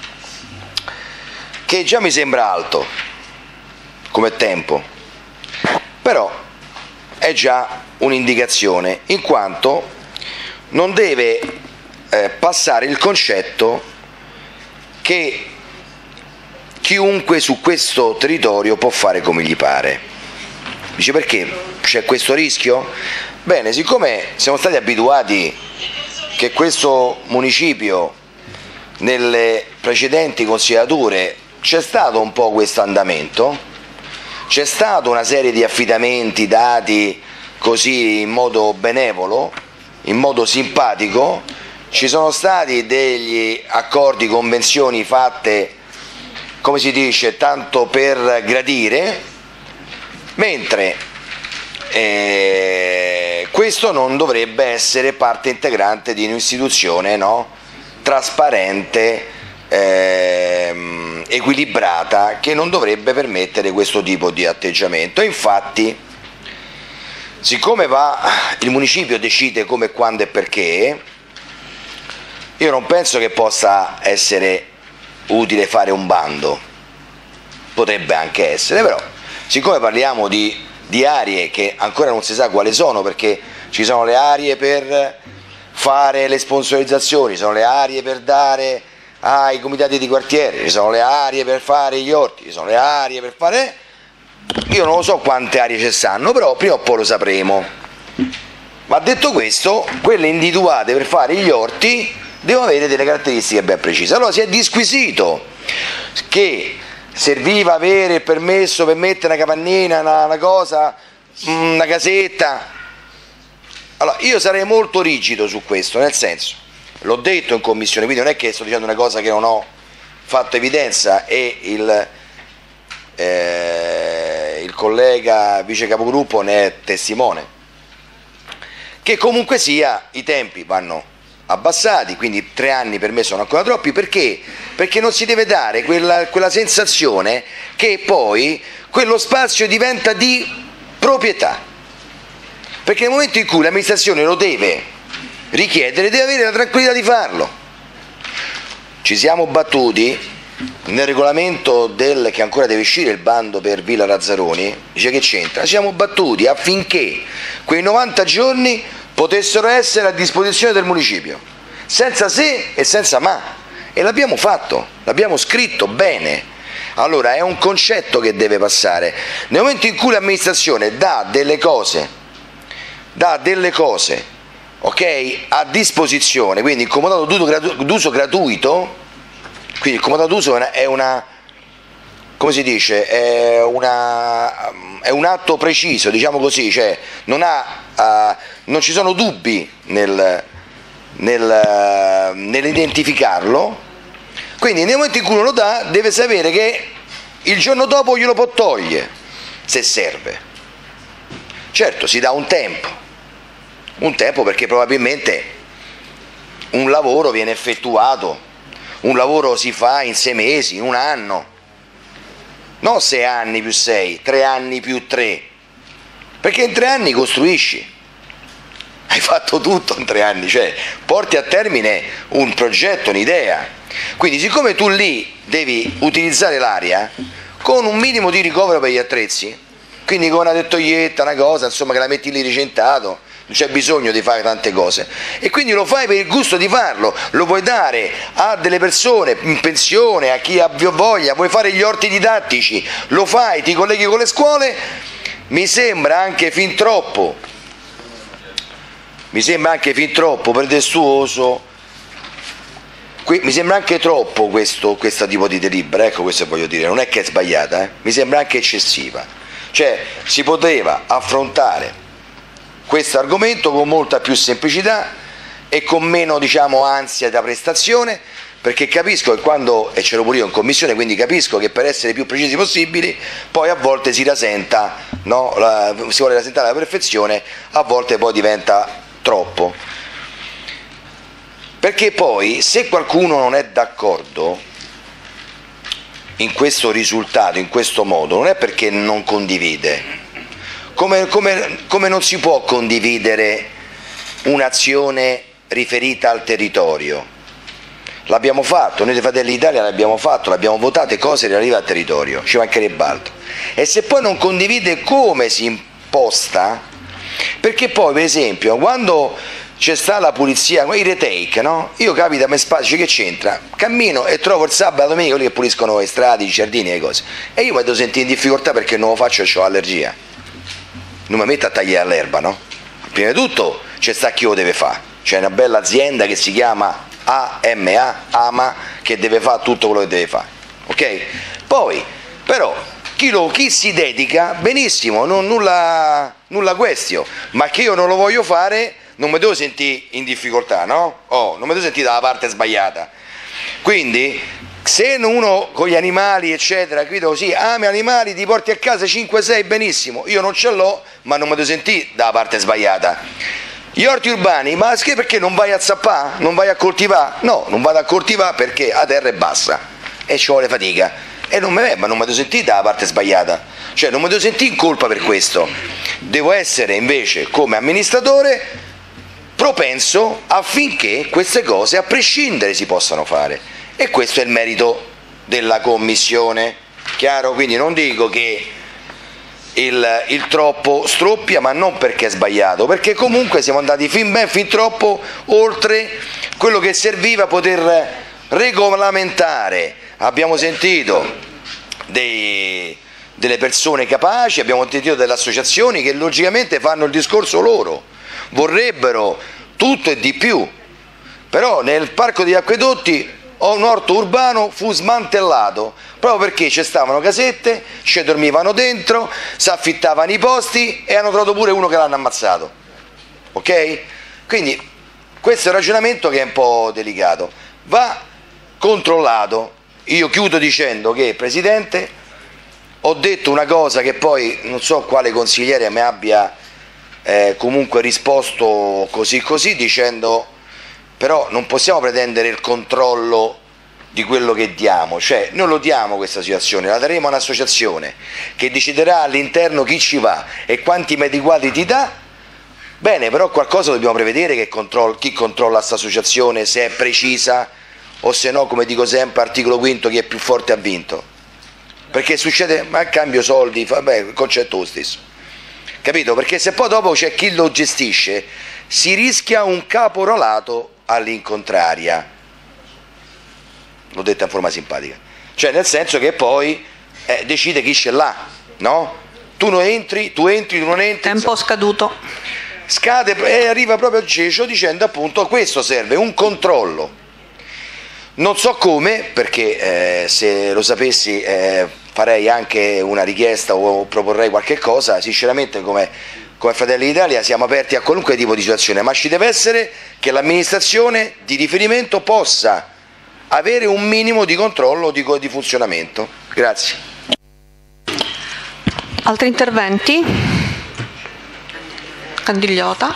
Che già mi sembra alto come tempo, però è già un'indicazione, in quanto non deve passare il concetto che chiunque su questo territorio può fare come gli pare. Dice, perché c'è questo rischio? Bene, siccome siamo stati abituati che questo municipio nelle precedenti consigliature c'è stato un po' questo andamento, c'è stata una serie di affidamenti dati così in modo benevolo, in modo simpatico, ci sono stati degli accordi, convenzioni fatte, come si dice, tanto per gradire, mentre questo non dovrebbe essere parte integrante di un'istituzione trasparente, equilibrata, che non dovrebbe permettere questo tipo di atteggiamento. E infatti, siccome il municipio decide come, quando e perché, io non penso che possa essere utile fare un bando, potrebbe anche essere, però siccome parliamo di aree che ancora non si sa quali sono, perché ci sono le aree per fare le sponsorizzazioni, ci sono le aree per dare ai comitati di quartiere, ci sono le aree per fare gli orti, ci sono le aree per fare... Io non lo so quante aree ci stanno, però prima o poi lo sapremo. Ma detto questo, quelle individuate per fare gli orti devono avere delle caratteristiche ben precise. Allora si è disquisito che serviva avere il permesso per mettere una capannina, una cosa, una casetta. Allora io sarei molto rigido su questo, nel senso, l'ho detto in commissione, quindi non è che sto dicendo una cosa che non ho fatto evidenza, e il collega vice capogruppo ne è testimone, che comunque sia i tempi vanno abbassati, quindi 3 anni per me sono ancora troppi. Perché? Perché non si deve dare quella sensazione che poi quello spazio diventa di proprietà, perché nel momento in cui l'amministrazione lo deve richiedere deve avere la tranquillità di farlo. Ci siamo battuti nel regolamento che ancora deve uscire il bando per Villa Razzaroni, dice che c'entra, ci siamo battuti affinché quei 90 giorni potessero essere a disposizione del municipio, senza se e senza ma, e l'abbiamo fatto, l'abbiamo scritto bene. Allora è un concetto che deve passare. Nel momento in cui l'amministrazione dà delle cose, ok, a disposizione, quindi il comodato d'uso gratuito, quindi il comodato d'uso è una, come si dice, è un atto preciso, diciamo così, cioè non ci sono dubbi nell'identificarlo, quindi nel momento in cui uno lo dà deve sapere che il giorno dopo glielo può togliere se serve. Certo, si dà un tempo perché probabilmente un lavoro viene effettuato, un lavoro si fa in 6 mesi, in 1 anno, non 6 anni più 6, 3 anni più 3, perché in 3 anni costruisci, hai fatto tutto in 3 anni, cioè porti a termine un progetto, un'idea. Quindi siccome tu lì devi utilizzare l'area con un minimo di ricovero per gli attrezzi, quindi con una tettoietta, una cosa, insomma, che la metti lì recentato, non c'è bisogno di fare tante cose, e quindi lo fai per il gusto di farlo, lo puoi dare a delle persone in pensione, a chi ha voglia, puoi fare gli orti didattici, lo fai, ti colleghi con le scuole. Mi sembra anche fin troppo pretestuoso, mi sembra anche troppo questo tipo di delibera, ecco, questo voglio dire, non è che è sbagliata, mi sembra anche eccessiva, cioè si poteva affrontare questo argomento con molta più semplicità e con meno, diciamo, ansia da prestazione, perché capisco che quando, e ce l'ho pure io in commissione, quindi capisco che per essere più precisi possibili poi a volte si rasenta, no? Si vuole rasentare la perfezione, a volte poi diventa troppo, perché poi se qualcuno non è d'accordo in questo risultato, in questo modo, non è perché non condivide, come non si può condividere un'azione riferita al territorio. L'abbiamo fatto, noi dei Fratelli d'Italia l'abbiamo fatto, l'abbiamo votate cose relative al territorio, ci mancherebbe altro. E se poi non condivide come si imposta, perché poi per esempio quando c'è sta la pulizia, i retake, no? Io capita mi spazio, che c'entra? Cammino e trovo il sabato e la domenica quelli che puliscono le strade, i giardini e le cose. E io mi devo sentire in difficoltà perché non lo faccio e ho allergia. Non mi metto a tagliare l'erba, no? Prima di tutto c'è sta chi lo deve fare. C'è una bella azienda che si chiama AMA, che deve fare tutto quello che deve fare, ok? Poi, però, chi si dedica, benissimo, nulla questio, ma che io non lo voglio fare, non mi devo sentire in difficoltà, no? Non mi devo sentire dalla parte sbagliata. Quindi, se uno con gli animali, eccetera, qui così, ami animali, ti porti a casa 5-6, benissimo, io non ce l'ho, ma non mi devo sentire dalla parte sbagliata. Gli orti urbani, ma perché non vai a zappare? Non vai a coltivare? No, non vado a coltivare perché la terra è bassa e ci vuole fatica. E non mi devo sentire dalla parte sbagliata. Cioè non mi devo sentire in colpa per questo. Devo essere invece, come amministratore, propenso affinché queste cose, a prescindere, si possano fare. E questo è il merito della commissione. Chiaro? Quindi non dico che il troppo stroppia, ma non perché è sbagliato, perché comunque siamo andati fin troppo oltre quello che serviva a poter regolamentare. Abbiamo sentito delle persone capaci, abbiamo sentito delle associazioni che logicamente fanno il discorso loro, vorrebbero tutto e di più, però nel parco degli acquedotti un orto urbano fu smantellato proprio perché ci stavano casette, ci dormivano dentro, si affittavano i posti e hanno trovato pure uno che l'hanno ammazzato, ok? Quindi questo è un ragionamento che è un po' delicato, va controllato. Io chiudo dicendo che, Presidente, ho detto una cosa che poi non so quale consigliere mi abbia comunque risposto così dicendo: però non possiamo pretendere il controllo di quello che diamo, cioè noi lo diamo questa situazione, la daremo a un'associazione che deciderà all'interno chi ci va e quanti metri quadri ti dà, bene, però qualcosa dobbiamo prevedere, che chi controlla questa associazione, se è precisa o se no, come dico sempre, articolo quinto, chi è più forte ha vinto, perché succede, ma a cambio soldi, vabbè, il concetto è lo stesso, capito? Perché se poi dopo c'è chi lo gestisce si rischia un caporalato all'incontraria. L'ho detta in forma simpatica, cioè nel senso che poi decide chi ce l'ha, no? Tu non entri, tu non entri. Tempo scaduto. Scade e arriva proprio al cecio dicendo appunto questo serve un controllo. Non so come, perché se lo sapessi farei anche una richiesta o proporrei qualche cosa, sinceramente come Fratelli d'Italia siamo aperti a qualunque tipo di situazione, ma ci deve essere che l'amministrazione di riferimento possa avere un minimo di controllo di funzionamento. Grazie. Altri interventi? Candigliota.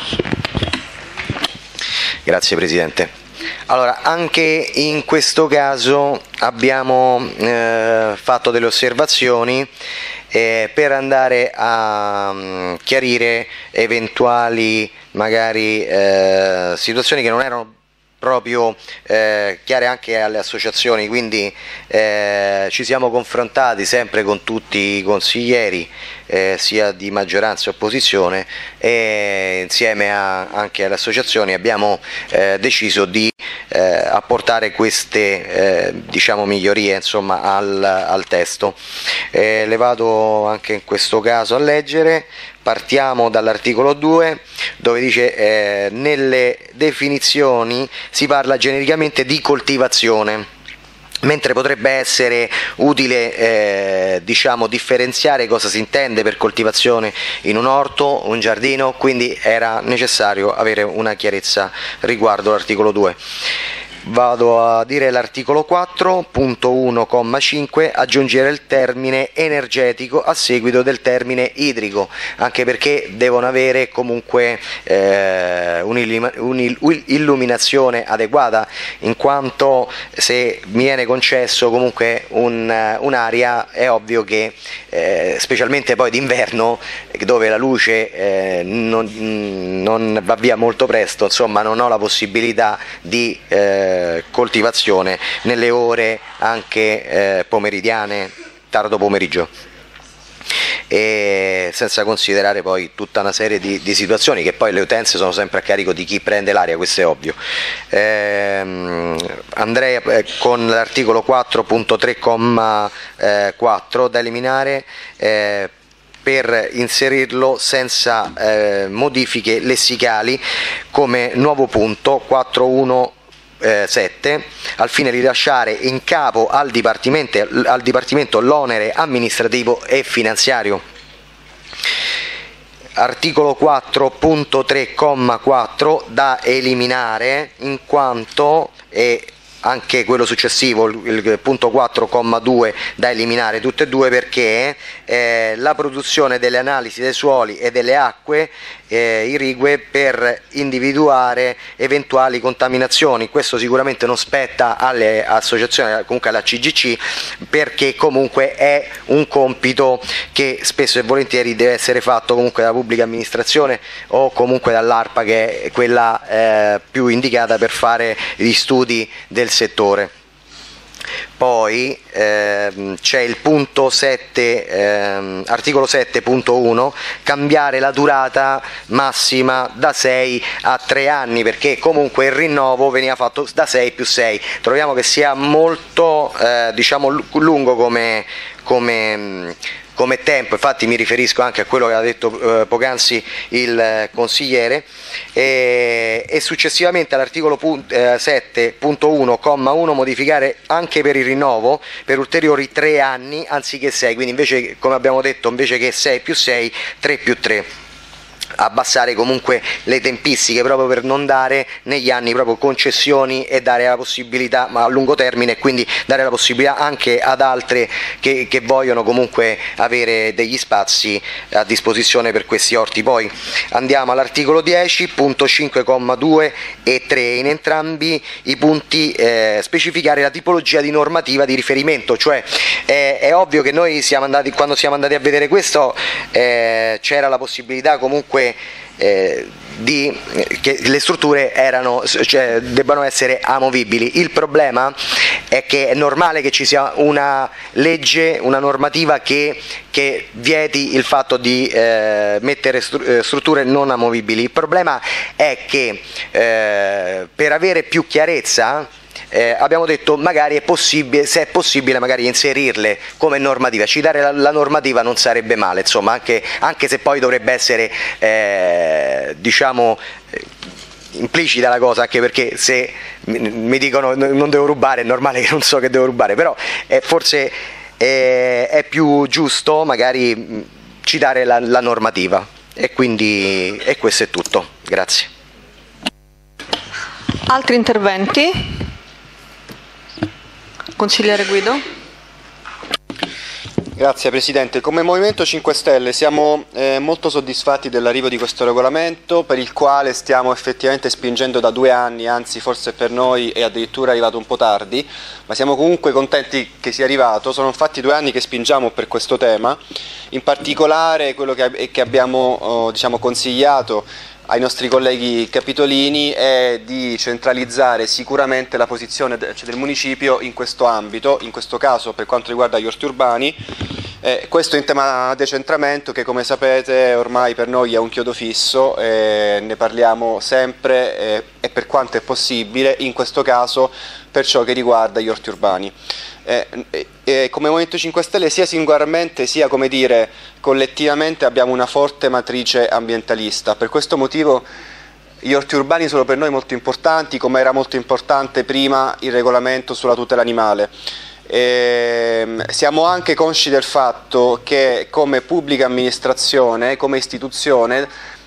Grazie Presidente. Allora, anche in questo caso abbiamo fatto delle osservazioni per andare a chiarire eventuali magari situazioni che non erano proprio chiare anche alle associazioni, quindi ci siamo confrontati sempre con tutti i consiglieri sia di maggioranza e opposizione, e insieme anche alle associazioni abbiamo deciso di apportare queste diciamo migliorie, insomma, al testo. Le vado anche in questo caso a leggere. Partiamo dall'articolo 2 dove dice nelle definizioni si parla genericamente di coltivazione, mentre potrebbe essere utile diciamo differenziare cosa si intende per coltivazione in un orto, un giardino, quindi era necessario avere una chiarezza riguardo l'articolo 2. Vado a dire l'articolo 4.1,5, aggiungere il termine energetico a seguito del termine idrico, anche perché devono avere comunque un'illuminazione adeguata, in quanto se viene concesso comunque un'area, è ovvio che specialmente poi d'inverno, dove la luce non va via molto presto, insomma non ho la possibilità di coltivazione nelle ore anche pomeridiane, tardo pomeriggio, e senza considerare poi tutta una serie di situazioni che poi le utenze sono sempre a carico di chi prende l'aria, questo è ovvio. Andrei con l'articolo 4.3,4 da eliminare, per inserirlo senza modifiche lessicali come nuovo punto 4.1 7, al fine di lasciare in capo al Dipartimento l'onere amministrativo e finanziario. Articolo 4.3,4 da eliminare, in quanto anche quello successivo, il punto 4,2 da eliminare tutte e due, perché la produzione delle analisi dei suoli e delle acque irrigue per individuare eventuali contaminazioni. Questo sicuramente non spetta alle associazioni, comunque alla CGC, perché comunque è un compito che spesso e volentieri deve essere fatto comunque dalla pubblica amministrazione o comunque dall'ARPA, che è quella più indicata per fare gli studi del settore. Poi c'è il punto 7, articolo 7.1, cambiare la durata massima da 6 a 3 anni, perché comunque il rinnovo veniva fatto da 6 più 6. Troviamo che sia molto lungo come tempo, infatti mi riferisco anche a quello che ha detto poc'anzi il consigliere, e successivamente all'articolo 7.1,1 modificare anche per il rinnovo per ulteriori 3 anni anziché 6, quindi invece, come abbiamo detto, invece che 6 più 6, 3 più 3. Abbassare comunque le tempistiche, proprio per non dare negli anni proprio concessioni e dare la possibilità, ma a lungo termine, e quindi dare la possibilità anche ad altre che vogliono comunque avere degli spazi a disposizione per questi orti. Poi andiamo all'articolo 10.5,2 e 3, in entrambi i punti specificare la tipologia di normativa di riferimento, cioè è ovvio che noi quando siamo andati a vedere questo c'era la possibilità comunque che le strutture debbano essere amovibili. Il problema è che è normale che ci sia una legge, una normativa che vieti il fatto di mettere strutture non amovibili. Il problema è che per avere più chiarezza abbiamo detto magari è possibile, se è possibile magari inserirle come normativa, citare la normativa non sarebbe male, insomma, anche se poi dovrebbe essere implicita la cosa, anche perché se mi dicono non devo rubare è normale che non so che devo rubare, però forse è più giusto magari citare la normativa, e quindi questo è tutto. Grazie. Altri interventi? Consigliere Guido. Grazie Presidente. Come Movimento 5 Stelle siamo molto soddisfatti dell'arrivo di questo regolamento, per il quale stiamo effettivamente spingendo da 2 anni, anzi forse per noi è addirittura arrivato un po' tardi, ma siamo comunque contenti che sia arrivato. Sono infatti 2 anni che spingiamo per questo tema, in particolare quello che abbiamo consigliato ai nostri colleghi capitolini è di centralizzare sicuramente la posizione del municipio in questo ambito, in questo caso per quanto riguarda gli orti urbani. Questo in tema decentramento, che come sapete ormai per noi è un chiodo fisso, ne parliamo sempre e per quanto è possibile, in questo caso per ciò che riguarda gli orti urbani. Come Movimento 5 Stelle sia singolarmente sia collettivamente abbiamo una forte matrice ambientalista. Per questo motivo gli orti urbani sono per noi molto importanti, come era molto importante prima il regolamento sulla tutela animale. Siamo anche consci del fatto che come pubblica amministrazione, come istituzione,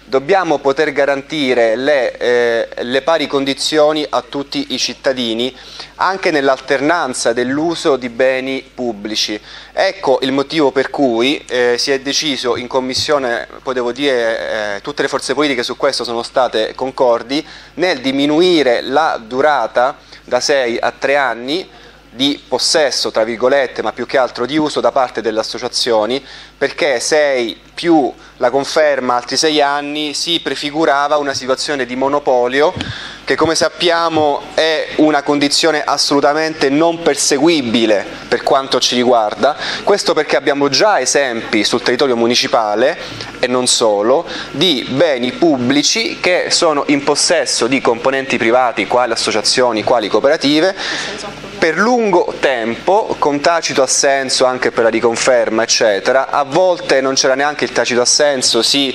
dobbiamo poter garantire le pari condizioni a tutti i cittadini, anche nell'alternanza dell'uso di beni pubblici. Ecco il motivo per cui si è deciso in Commissione, poi devo dire tutte le forze politiche su questo sono state concordi, nel diminuire la durata da 6 a 3 anni di possesso, tra virgolette, ma più che altro di uso da parte delle associazioni, perché 6 più la conferma altri 6 anni si prefigurava una situazione di monopolio che, come sappiamo, è una condizione assolutamente non perseguibile per quanto ci riguarda. Questo perché abbiamo già esempi sul territorio municipale, e non solo, di beni pubblici che sono in possesso di componenti privati, quali associazioni, quali cooperative, per lungo tempo, con tacito assenso anche per la riconferma, eccetera. A volte non c'era neanche il tacito assenso, si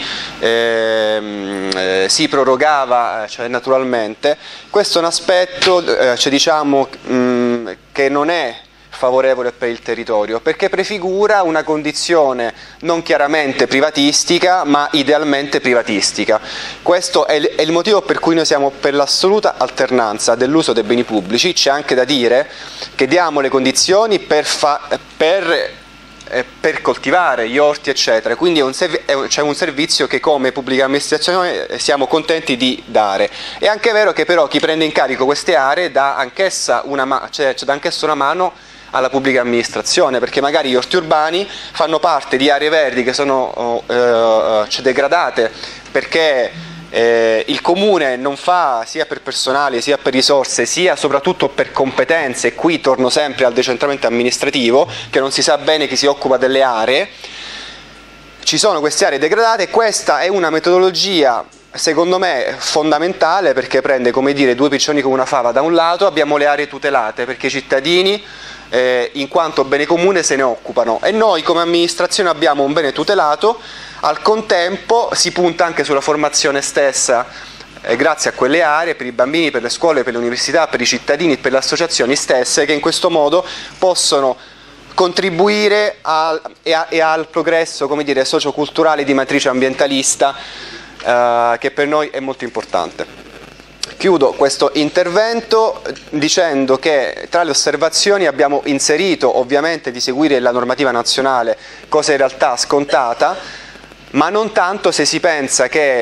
prorogava, cioè, naturalmente. Questo è un aspetto che non è favorevole per il territorio, perché prefigura una condizione non chiaramente privatistica, ma idealmente privatistica. Questo è il motivo per cui noi siamo per l'assoluta alternanza dell'uso dei beni pubblici. C'è anche da dire che diamo le condizioni per coltivare gli orti, eccetera, quindi c'è un servizio che come pubblica amministrazione siamo contenti di dare. È anche vero che però chi prende in carico queste aree dà anch'essa una mano alla pubblica amministrazione, perché magari gli orti urbani fanno parte di aree verdi che sono degradate perché il comune non fa, sia per personale sia per risorse sia soprattutto per competenze, e qui torno sempre al decentramento amministrativo, che non si sa bene chi si occupa delle aree. Ci sono queste aree degradate e questa è una metodologia secondo me fondamentale, perché prende, come dire, due piccioni con una fava. Da un lato abbiamo le aree tutelate perché i cittadini in quanto bene comune se ne occupano, e noi come amministrazione abbiamo un bene tutelato. Al contempo si punta anche sulla formazione stessa grazie a quelle aree, per i bambini, per le scuole, per le università, per i cittadini, per le associazioni stesse, che in questo modo possono contribuire al progresso, come dire, socioculturale di matrice ambientalista, che per noi è molto importante. Chiudo questo intervento dicendo che tra le osservazioni abbiamo inserito ovviamente di seguire la normativa nazionale, cosa in realtà scontata, ma non tanto se si pensa che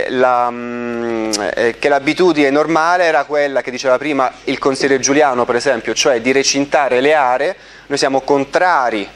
l'abitudine normale era quella che diceva prima il consigliere Giuliano, per esempio, cioè di recintare le aree. Noi siamo contrari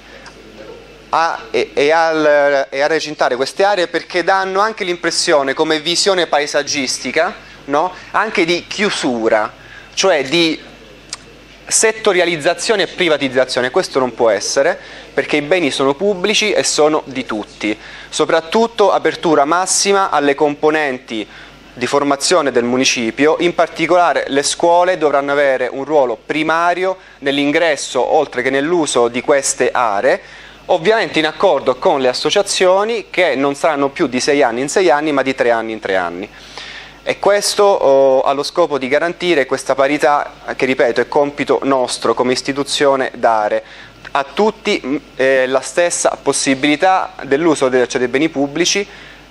a recintare queste aree perché danno anche l'impressione, come visione paesaggistica, no? Anche di chiusura, cioè di settorializzazione e privatizzazione. Questo non può essere, perché i beni sono pubblici e sono di tutti. Soprattutto apertura massima alle componenti di formazione del municipio, in particolare le scuole dovranno avere un ruolo primario nell'ingresso oltre che nell'uso di queste aree, ovviamente in accordo con le associazioni, che non saranno più di 6 anni in 6 anni ma di 3 anni in 3 anni. E questo ha lo scopo di garantire questa parità che, ripeto, è compito nostro come istituzione dare a tutti la stessa possibilità dell'uso dei beni pubblici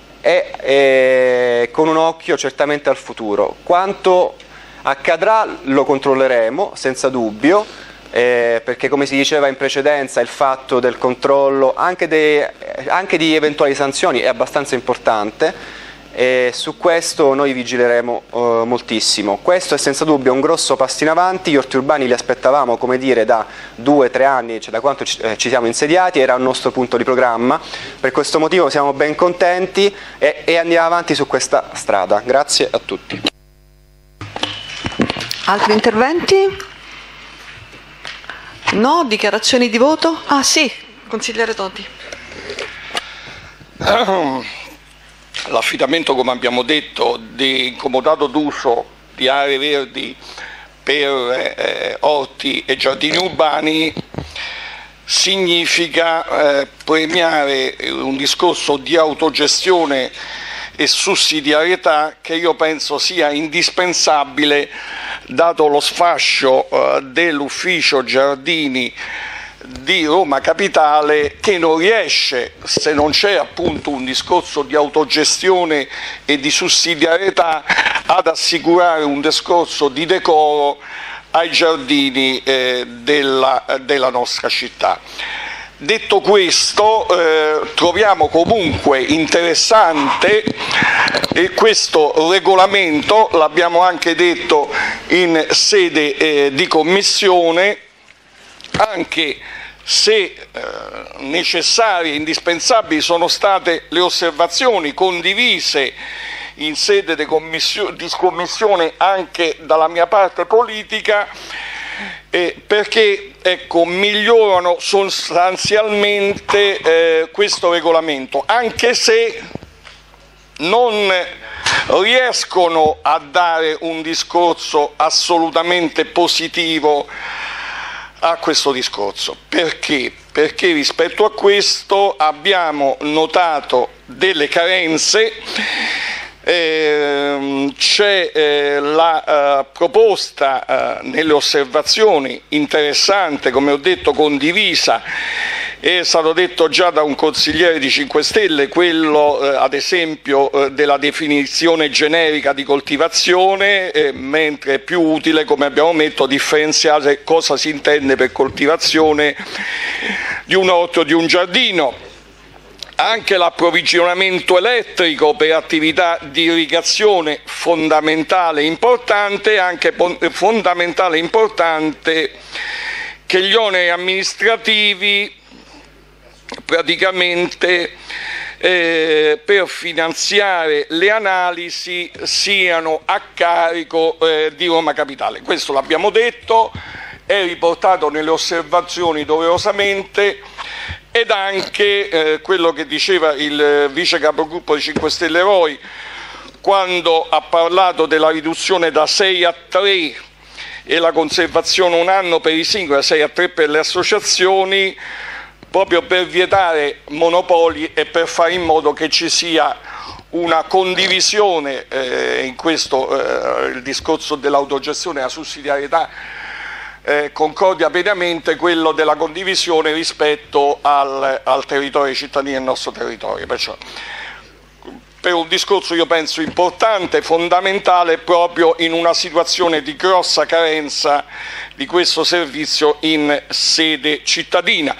e con un occhio certamente al futuro. Quanto accadrà lo controlleremo senza dubbio, perché come si diceva in precedenza il fatto del controllo anche di eventuali sanzioni è abbastanza importante. E su questo noi vigileremo moltissimo. Questo è senza dubbio un grosso passo in avanti. Gli orti urbani li aspettavamo, come dire, da 2-3 anni, cioè da quanto ci siamo insediati, era il nostro punto di programma. Per questo motivo siamo ben contenti e andiamo avanti su questa strada. Grazie a tutti. Altri interventi? No? Dichiarazioni di voto? Ah sì, consigliere Toti. L'affidamento, come abbiamo detto, di incomodato d'uso di aree verdi per orti e giardini urbani significa premiare un discorso di autogestione e sussidiarietà che io penso sia indispensabile, dato lo sfascio dell'ufficio giardini di Roma Capitale, che non riesce, se non c'è appunto un discorso di autogestione e di sussidiarietà, ad assicurare un discorso di decoro ai giardini della nostra città. Detto questo, troviamo comunque interessante questo regolamento, l'abbiamo anche detto in sede di commissione, anche se necessarie e indispensabili sono state le osservazioni condivise in sede di commissione anche dalla mia parte politica, perché migliorano sostanzialmente questo regolamento, anche se non riescono a dare un discorso assolutamente positivo a questo discorso. Perché? Perché rispetto a questo abbiamo notato delle carenze. C'è la proposta nelle osservazioni interessante, come ho detto, condivisa, è stato detto già da un consigliere di 5 Stelle, quello ad esempio della definizione generica di coltivazione, mentre è più utile, come abbiamo detto, differenziare cosa si intende per coltivazione di un orto o di un giardino. Anche l'approvvigionamento elettrico per attività di irrigazione fondamentale e importante, anche fondamentale e importante che gli oneri amministrativi praticamente per finanziare le analisi siano a carico di Roma Capitale. Questo l'abbiamo detto, è riportato nelle osservazioni doverosamente, ed anche quello che diceva il vice capogruppo di 5 Stelle Roi quando ha parlato della riduzione da 6 a 3 e la conservazione un anno per i singoli, da 6 a 3 per le associazioni, proprio per vietare monopoli e per fare in modo che ci sia una condivisione in questo il discorso dell'autogestione e la sussidiarietà. Concordia pienamente quello della condivisione rispetto al territorio dei cittadini del nostro territorio. Perciò, per un discorso io penso importante, fondamentale, proprio in una situazione di grossa carenza di questo servizio in sede cittadina.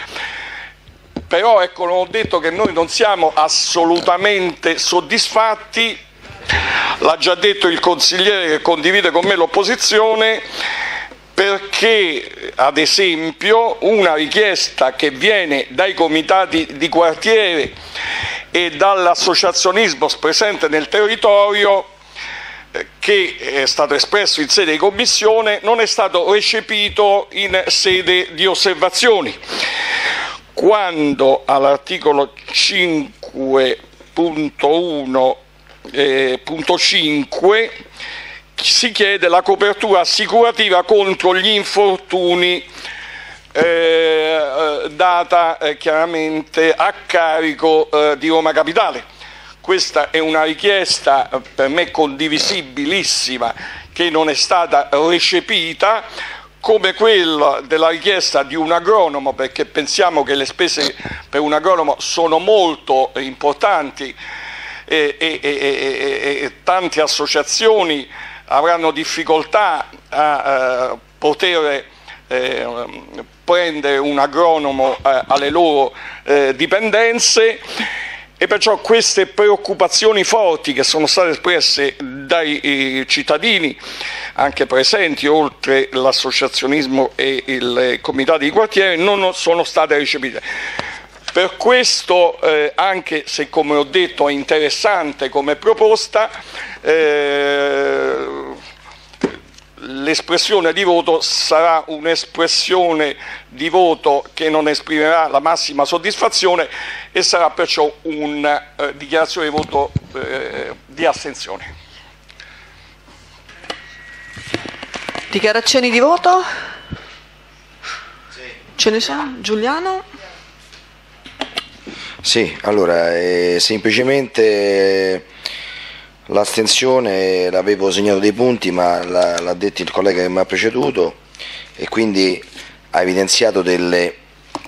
Però ecco, non ho detto che noi non siamo assolutamente soddisfatti, l'ha già detto il consigliere che condivide con me l'opposizione, perché ad esempio una richiesta che viene dai comitati di quartiere e dall'associazionismo presente nel territorio, che è stato espresso in sede di commissione, non è stato recepito in sede di osservazioni, quando all'articolo 5.1.5 si chiede la copertura assicurativa contro gli infortuni data chiaramente a carico di Roma Capitale. Questa è una richiesta per me condivisibilissima che non è stata recepita, come quella della richiesta di un agronomo, perché pensiamo che le spese per un agronomo sono molto importanti e tante associazioni avranno difficoltà a poter prendere un agronomo alle loro dipendenze, e perciò queste preoccupazioni forti che sono state espresse dai cittadini anche presenti, oltre l'associazionismo e il comitato di quartiere, non sono state recepite. Per questo, anche se come ho detto è interessante come proposta, l'espressione di voto sarà un'espressione di voto che non esprimerà la massima soddisfazione e sarà perciò una dichiarazione di voto di astensione. Dichiarazioni di voto? Ce ne sono? Giuliano? Sì, allora, semplicemente l'astensione, l'avevo segnato dei punti, ma l'ha detto il collega che mi ha preceduto, e quindi ha evidenziato delle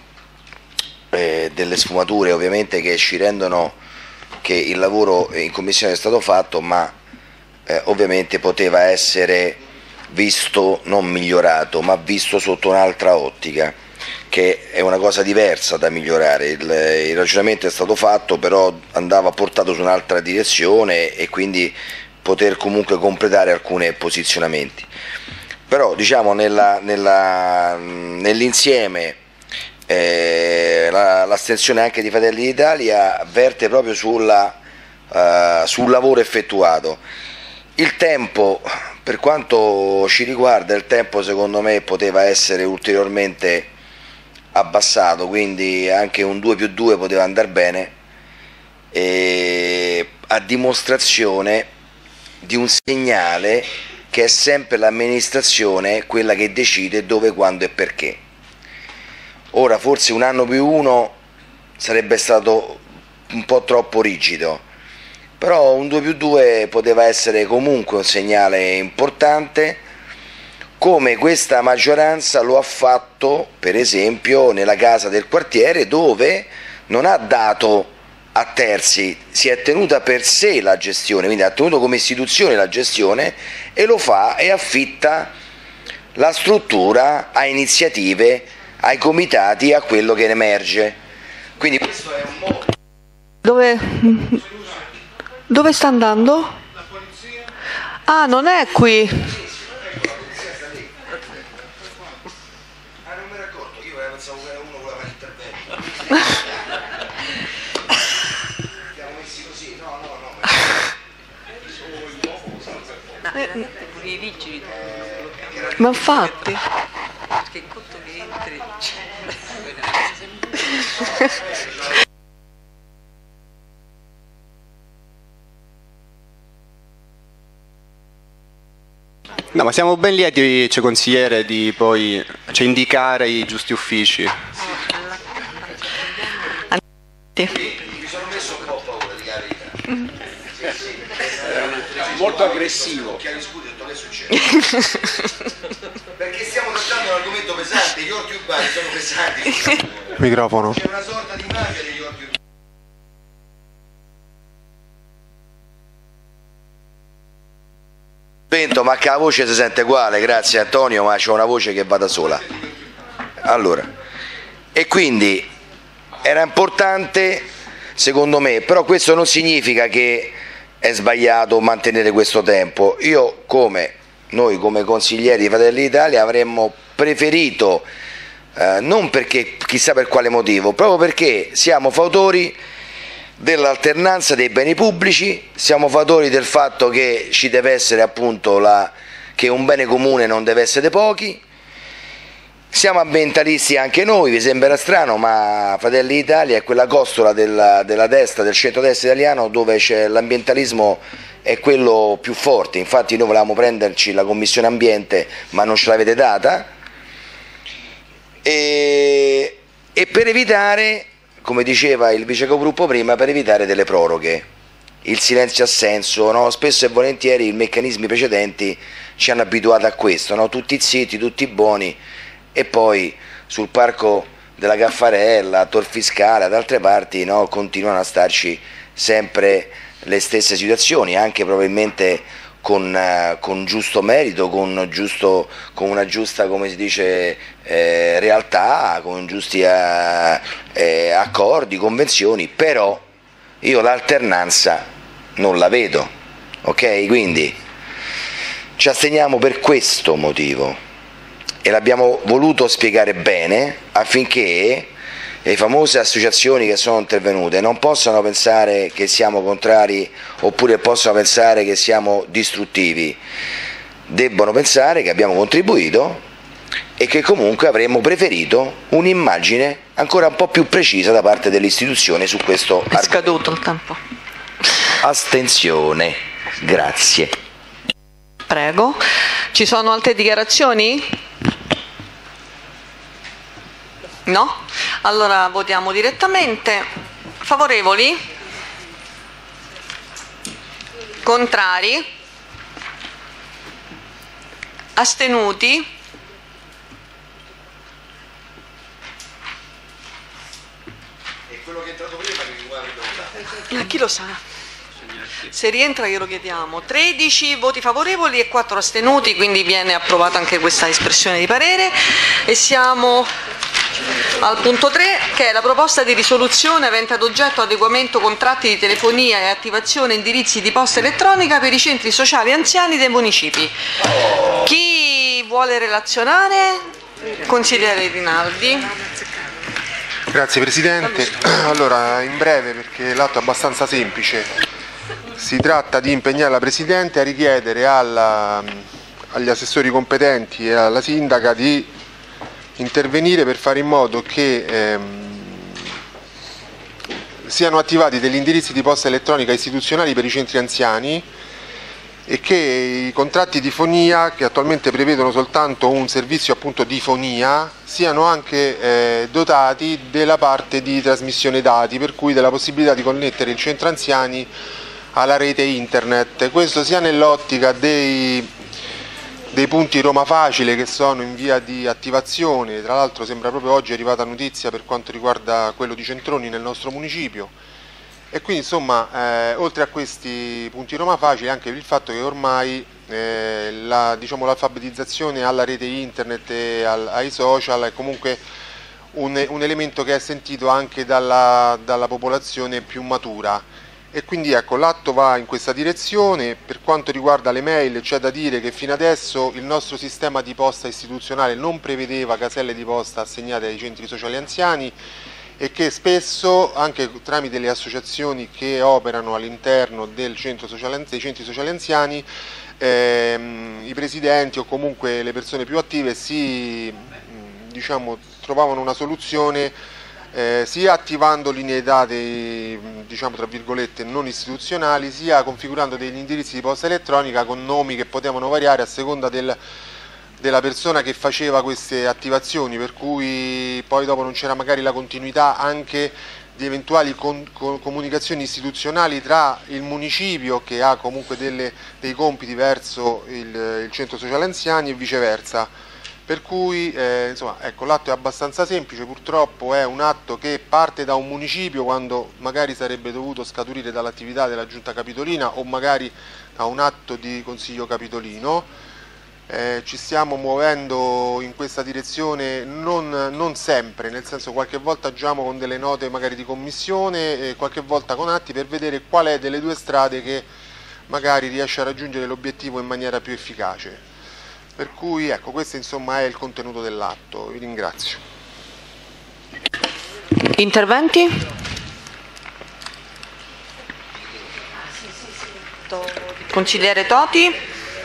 delle sfumature ovviamente che ci rendono che il lavoro in commissione è stato fatto, ma ovviamente poteva essere visto non migliorato, ma visto sotto un'altra ottica, che è una cosa diversa da migliorare. Il ragionamento è stato fatto, però andava portato su un'altra direzione e quindi poter comunque completare alcuni posizionamenti. Però diciamo nell'insieme l'astensione anche di Fratelli d'Italia verte proprio sul lavoro effettuato. Il tempo, per quanto ci riguarda, il tempo secondo me poteva essere ulteriormente abbassato, quindi anche un 2+2 poteva andare bene, a dimostrazione di un segnale che è sempre l'amministrazione quella che decide dove, quando e perché. Ora forse 1 anno più 1 sarebbe stato un po' troppo rigido, però un 2+2 poteva essere comunque un segnale importante, come questa maggioranza lo ha fatto per esempio nella Casa del Quartiere, dove non ha dato a terzi, si è tenuta per sé la gestione, quindi ha tenuto come istituzione la gestione e lo fa e affitta la struttura a iniziative, ai comitati, a quello che ne emerge. Quindi questo è un modo. Dove sta andando? Ah, non è qui. Non me ne accorto, io pensavo che era uno con la fare intervento. Siamo messi così, no, i vigili Ma infatti. che conto che entri No, ma siamo ben lieti, consigliere, di poi indicare i giusti uffici. Mi sono messo un po' paura di carità. Molto aggressivo. Chiaro scudo, ho detto che succede? Perché stiamo trattando un argomento pesante, gli orti urbani sono pesanti. Microfono. C'è una sorta di mafia degli orti urbani. Ma che la voce si sente uguale, grazie Antonio, ma c'è una voce che va da sola. Allora, e quindi era importante secondo me, però questo non significa che è sbagliato mantenere questo tempo. Noi come consiglieri di Fratelli d'Italia avremmo preferito, non perché chissà per quale motivo, proprio perché siamo fautori dell'alternanza dei beni pubblici, siamo fautori del fatto che ci deve essere appunto che un bene comune non deve essere pochi, siamo ambientalisti anche noi, vi sembrerà strano, ma Fratelli d'Italia è quella costola della destra, del centrodestra italiano, dove c'è l'ambientalismo è quello più forte. Infatti noi volevamo prenderci la commissione ambiente, ma non ce l'avete data, e per evitare, come diceva il vicecagruppo prima, per evitare delle proroghe, il silenzio assenso, no? Spesso e volentieri i meccanismi precedenti ci hanno abituato a questo, no? Tutti zitti, tutti buoni, e poi sul parco della Caffarella, a Tor Fiscale, ad altre parti, no? Continuano a starci sempre le stesse situazioni, anche probabilmente con giusto merito, con una giusta, come si dice, realtà, con giusti accordi, convenzioni, però io l'alternanza non la vedo, ok? Quindi ci asteniamo per questo motivo e l'abbiamo voluto spiegare bene affinché le famose associazioni che sono intervenute non possano pensare che siamo contrari oppure possono pensare che siamo distruttivi, debbono pensare che abbiamo contribuito e che comunque avremmo preferito un'immagine ancora un po' più precisa da parte dell'istituzione su questo argomento. È scaduto il tempo. Astensione, grazie. Prego. Ci sono altre dichiarazioni? No? Allora votiamo direttamente. Favorevoli? Contrari? Astenuti? quello che è entrato prima che riguarda. Chi lo sa? Se rientra glielo chiediamo. 13 voti favorevoli e 4 astenuti, quindi viene approvata anche questa espressione di parere. E siamo al punto 3, che è la proposta di risoluzione avente ad oggetto adeguamento contratti di telefonia e attivazione indirizzi di posta elettronica per i centri sociali anziani dei municipi. Chi vuole relazionare? Consigliere Rinaldi. Grazie Presidente. Allora, in breve, perché l'atto è abbastanza semplice, si tratta di impegnare la Presidente a richiedere agli assessori competenti e alla Sindaca di intervenire per fare in modo che siano attivati degli indirizzi di posta elettronica istituzionali per i centri anziani e che i contratti di fonia, che attualmente prevedono soltanto un servizio appunto di fonia, siano anche dotati della parte di trasmissione dati, per cui della possibilità di connettere il centro anziani alla rete internet. Questo sia nell'ottica dei punti Roma Facile che sono in via di attivazione, tra l'altro sembra proprio oggi è arrivata notizia per quanto riguarda quello di Centroni nel nostro municipio, e quindi insomma oltre a questi punti Roma Facile anche il fatto che ormai l'alfabetizzazione alla rete internet e ai social è comunque un elemento che è sentito anche dalla popolazione più matura. E quindi ecco, l'atto va in questa direzione. Per quanto riguarda le mail c'è da dire che fino adesso il nostro sistema di posta istituzionale non prevedeva caselle di posta assegnate ai centri sociali anziani e che spesso anche tramite le associazioni che operano all'interno dei centri sociali anziani i presidenti o comunque le persone più attive trovavano una soluzione sia attivando linee date tra virgolette non istituzionali, sia configurando degli indirizzi di posta elettronica con nomi che potevano variare a seconda della persona che faceva queste attivazioni, per cui poi dopo non c'era magari la continuità anche di eventuali comunicazioni istituzionali tra il municipio, che ha comunque dei compiti verso il centro sociale anziani, e viceversa. Per cui ecco, l'atto è abbastanza semplice, purtroppo è un atto che parte da un municipio quando magari sarebbe dovuto scaturire dall'attività della giunta capitolina o magari da un atto di consiglio capitolino. Ci stiamo muovendo in questa direzione non sempre, nel senso qualche volta agiamo con delle note magari di commissione e qualche volta con atti per vedere qual è delle due strade che magari riesce a raggiungere l'obiettivo in maniera più efficace. Per cui ecco, questo insomma è il contenuto dell'atto. Vi ringrazio. Interventi? Consigliere Toti?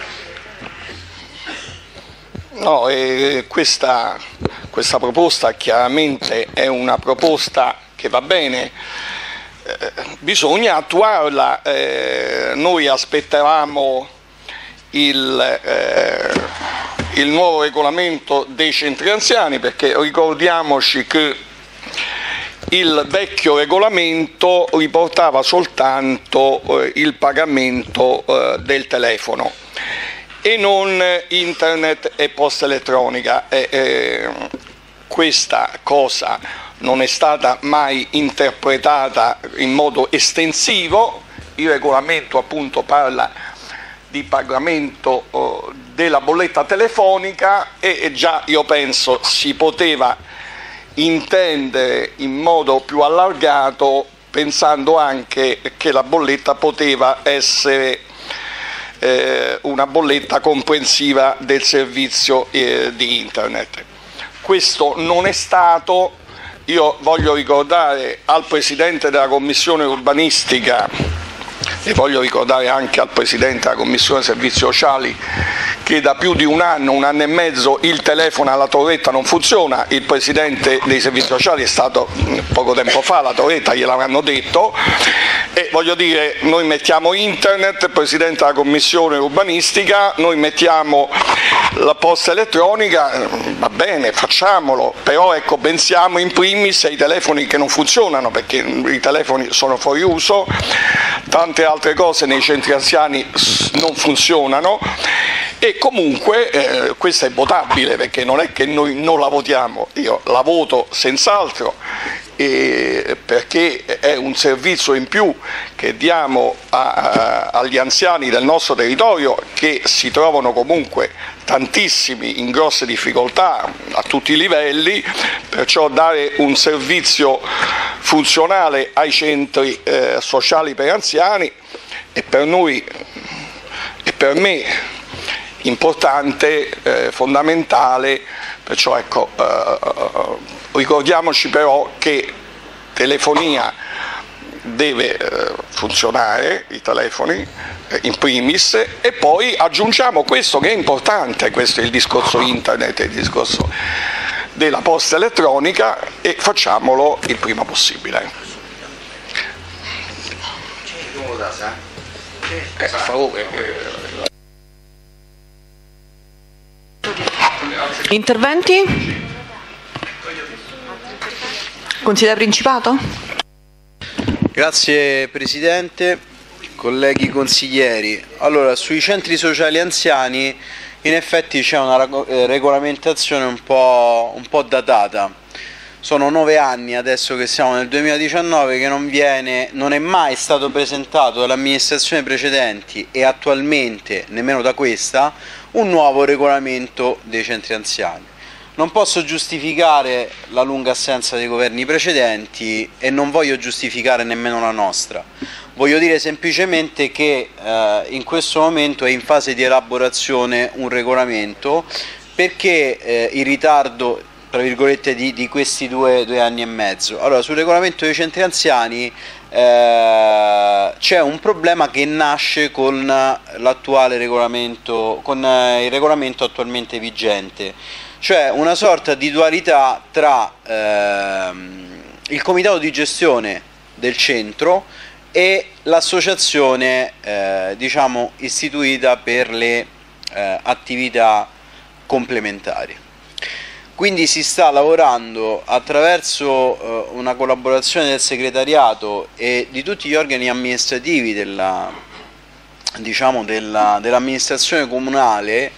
No, questa proposta chiaramente è una proposta che va bene, bisogna attuarla. Noi aspettavamo il nuovo regolamento dei centri anziani, perché ricordiamoci che il vecchio regolamento riportava soltanto il pagamento del telefono e non internet e posta elettronica. Questa cosa non è stata mai interpretata in modo estensivo. Il regolamento appunto parla di pagamento della bolletta telefonica e già io penso si poteva intendere in modo più allargato, pensando anche che la bolletta poteva essere una bolletta comprensiva del servizio di internet. Questo non è stato. Io voglio ricordare al Presidente della Commissione Urbanistica e voglio ricordare anche al Presidente della Commissione Servizi Sociali che da più di un anno e mezzo il telefono alla Torretta non funziona. Il Presidente dei Servizi Sociali è stato poco tempo fa alla Torretta, gliel'avranno detto, e voglio dire, noi mettiamo internet, il Presidente della Commissione Urbanistica, noi mettiamo la posta elettronica, va bene, facciamolo, però ecco, pensiamo in primis ai telefoni che non funzionano, perché i telefoni sono fuori uso, tante altre cose nei centri anziani non funzionano e comunque questa è votabile, perché non è che noi non la votiamo, io la voto senz'altro. perché è un servizio in più che diamo agli anziani del nostro territorio, che si trovano comunque tantissimi in grosse difficoltà a tutti i livelli, perciò dare un servizio funzionale ai centri sociali per anziani è per noi e per me importante, fondamentale. Perciò ecco, ricordiamoci però che telefonia deve funzionare, i telefoni in primis, e poi aggiungiamo questo che è importante, questo è il discorso internet, il discorso della posta elettronica, e facciamolo il prima possibile. Per favore. Interventi? Consigliere Principato? Grazie Presidente, colleghi consiglieri. Allora, sui centri sociali anziani in effetti c'è una regolamentazione un po' datata. Sono 9 anni adesso che siamo nel 2019 che non è mai stato presentato dalle amministrazioni precedenti e attualmente nemmeno da questa un nuovo regolamento dei centri anziani. Non posso giustificare la lunga assenza dei governi precedenti e non voglio giustificare nemmeno la nostra. Voglio dire semplicemente che in questo momento è in fase di elaborazione un regolamento, perché il ritardo tra virgolette di questi due anni e mezzo. Allora, sul regolamento dei centri anziani c'è un problema che nasce con l'attuale regolamento, con il regolamento attualmente vigente, cioè una sorta di dualità tra il comitato di gestione del centro e l'associazione diciamo istituita per le attività complementari. Quindi si sta lavorando attraverso una collaborazione del segretariato e di tutti gli organi amministrativi dell'amministrazione comunale,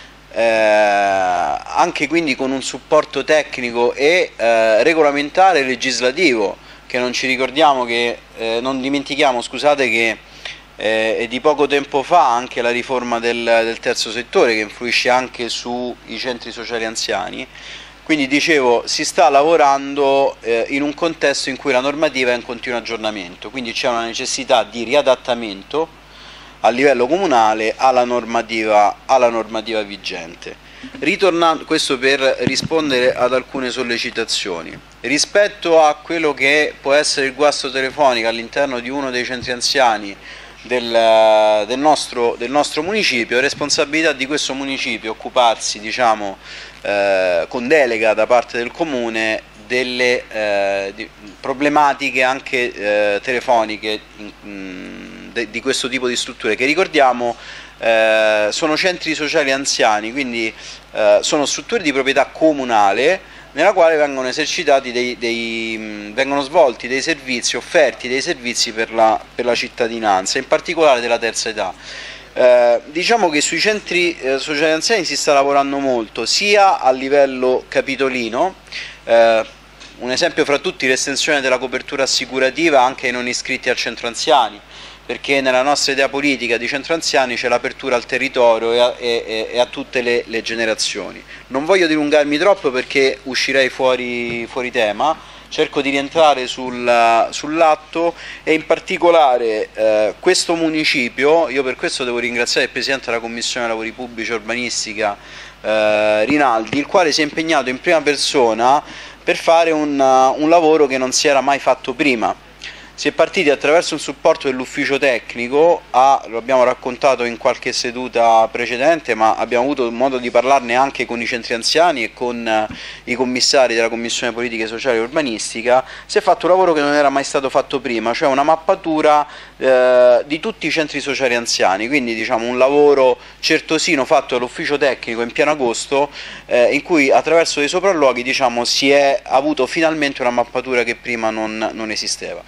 anche quindi con un supporto tecnico e regolamentare legislativo, che non ci ricordiamo che, non dimentichiamo, scusate, che è di poco tempo fa anche la riforma del terzo settore, che influisce anche sui centri sociali anziani. Quindi dicevo, si sta lavorando in un contesto in cui la normativa è in continuo aggiornamento, quindi c'è una necessità di riadattamento a livello comunale alla normativa vigente. Ritornando, questo per rispondere ad alcune sollecitazioni. Rispetto a quello che può essere il guasto telefonico all'interno di uno dei centri anziani del nostro municipio, è responsabilità di questo municipio occuparsi, diciamo, con delega da parte del comune delle problematiche anche telefoniche di questo tipo di strutture, che ricordiamo sono centri sociali anziani, quindi sono strutture di proprietà comunale nella quale vengono esercitati vengono svolti dei servizi, offerti dei servizi per la cittadinanza, in particolare della terza età. Diciamo che sui centri sociali anziani si sta lavorando molto, sia a livello capitolino, un esempio fra tutti l'estensione della copertura assicurativa anche ai non iscritti al centro anziani, perché nella nostra idea politica di centro anziani c'è l'apertura al territorio e a tutte le generazioni. Non voglio dilungarmi troppo perché uscirei fuori tema, cerco di rientrare sull'atto e in particolare questo municipio, io per questo devo ringraziare il Presidente della Commissione Lavori Pubblici e Urbanistica Rinaldi, il quale si è impegnato in prima persona per fare un lavoro che non si era mai fatto prima. Si è partiti attraverso un supporto dell'ufficio tecnico, lo abbiamo raccontato in qualche seduta precedente, ma abbiamo avuto modo di parlarne anche con i centri anziani e con i commissari della Commissione Politiche Sociali e Urbanistica. Si è fatto un lavoro che non era mai stato fatto prima, cioè una mappatura di tutti i centri sociali anziani, quindi diciamo un lavoro certosino fatto dall'ufficio tecnico in pieno agosto, in cui attraverso dei sopralluoghi, diciamo, si è avuto finalmente una mappatura che prima non esisteva.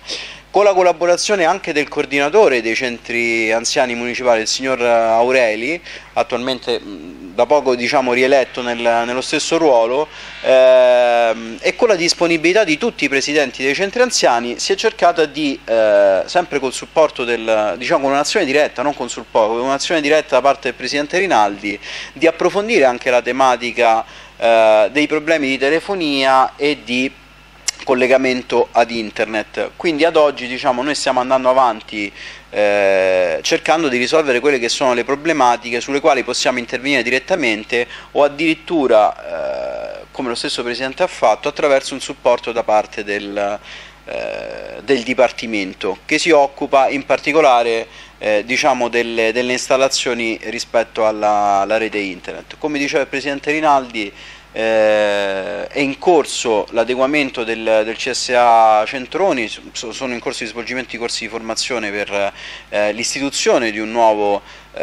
con la collaborazione anche del coordinatore dei centri anziani municipali, il signor Aureli, attualmente da poco rieletto nello stesso ruolo, e con la disponibilità di tutti i presidenti dei centri anziani si è cercato di, sempre col supporto con un'azione diretta, non con supporto, con un'azione diretta da parte del presidente Rinaldi, di approfondire anche la tematica dei problemi di telefonia e di collegamento ad internet. Quindi ad oggi noi stiamo andando avanti cercando di risolvere quelle che sono le problematiche sulle quali possiamo intervenire direttamente o addirittura, come lo stesso Presidente ha fatto, attraverso un supporto da parte del Dipartimento, che si occupa in particolare delle installazioni rispetto alla rete internet. Come diceva il Presidente Rinaldi, è in corso l'adeguamento del CSA Centroni, sono in corso di svolgimento di corsi di formazione per l'istituzione di un nuovo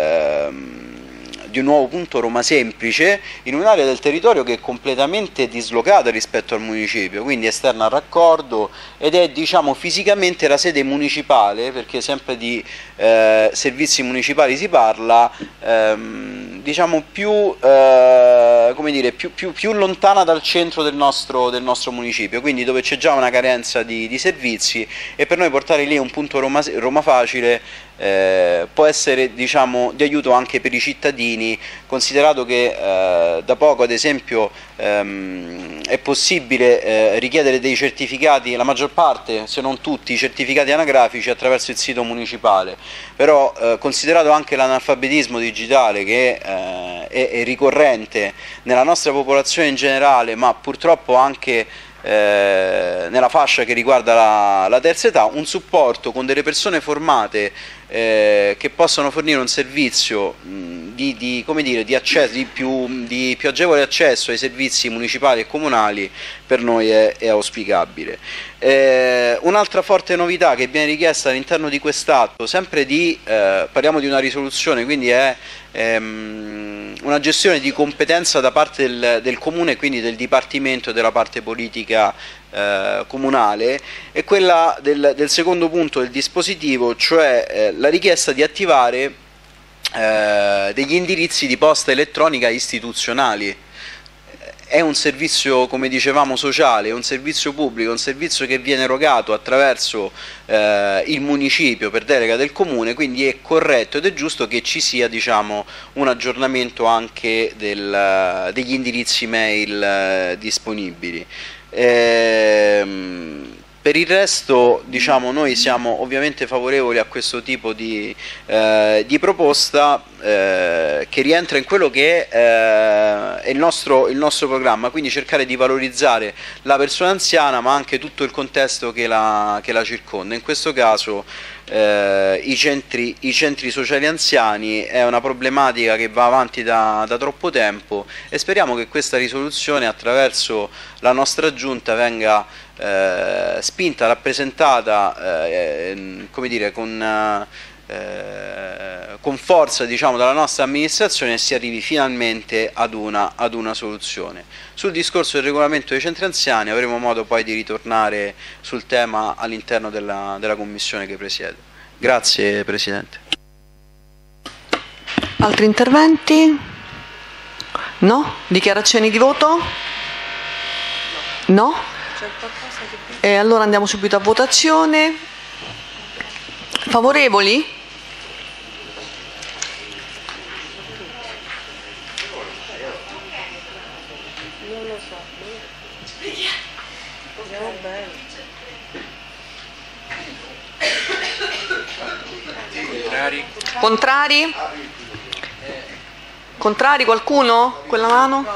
punto Roma Semplice in un'area del territorio che è completamente dislocata rispetto al municipio, quindi esterna al raccordo, ed è fisicamente la sede municipale, perché sempre di servizi municipali si parla, più lontana dal centro del nostro municipio, quindi dove c'è già una carenza di servizi, e per noi portare lì un punto Roma Facile può essere di aiuto anche per i cittadini, considerato che da poco ad esempio è possibile richiedere dei certificati, la maggior parte se non tutti i certificati anagrafici attraverso il sito municipale, però considerato anche l'analfabetismo digitale che è ricorrente nella nostra popolazione in generale, ma purtroppo anche nella fascia che riguarda la terza età, un supporto con delle persone formate che possono fornire un servizio di più agevole accesso ai servizi municipali e comunali per noi è auspicabile. Un'altra forte novità che viene richiesta all'interno di quest'atto, sempre parliamo di una risoluzione, quindi è una gestione di competenza da parte del Comune, quindi del Dipartimento e della parte politica comunale, è quella del secondo punto del dispositivo, cioè la richiesta di attivare degli indirizzi di posta elettronica istituzionali. È un servizio, come dicevamo, sociale, è un servizio pubblico, un servizio che viene erogato attraverso il municipio per delega del comune, quindi è corretto ed è giusto che ci sia un aggiornamento anche degli indirizzi mail disponibili. Per il resto noi siamo ovviamente favorevoli a questo tipo di proposta che rientra in quello che è il nostro programma, quindi cercare di valorizzare la persona anziana ma anche tutto il contesto che la circonda. In questo caso i centri sociali anziani è una problematica che va avanti da troppo tempo, e speriamo che questa risoluzione attraverso la nostra giunta venga spinta, rappresentata con forza dalla nostra amministrazione, e si arrivi finalmente ad una soluzione. Sul discorso del regolamento dei centri anziani avremo modo poi di ritornare sul tema all'interno della commissione che presiedo. Grazie Presidente. Altri interventi? No? Dichiarazioni di voto? No? E allora andiamo subito a votazione. Favorevoli? Non lo so. Vediamo bene. Contrari? Contrari qualcuno? Quella mano?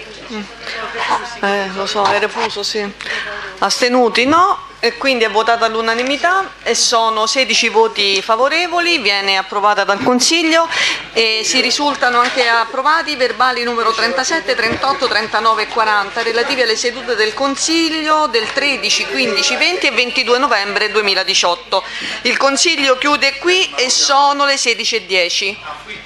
Lo so, è refuso, sì. Astenuti no, e quindi è votata all'unanimità e sono 16 voti favorevoli, viene approvata dal Consiglio e si risultano anche approvati i verbali numero 37, 38, 39 e 40 relativi alle sedute del Consiglio del 13, 15, 20 e 22 novembre 2018. Il Consiglio chiude qui e sono le 16:10.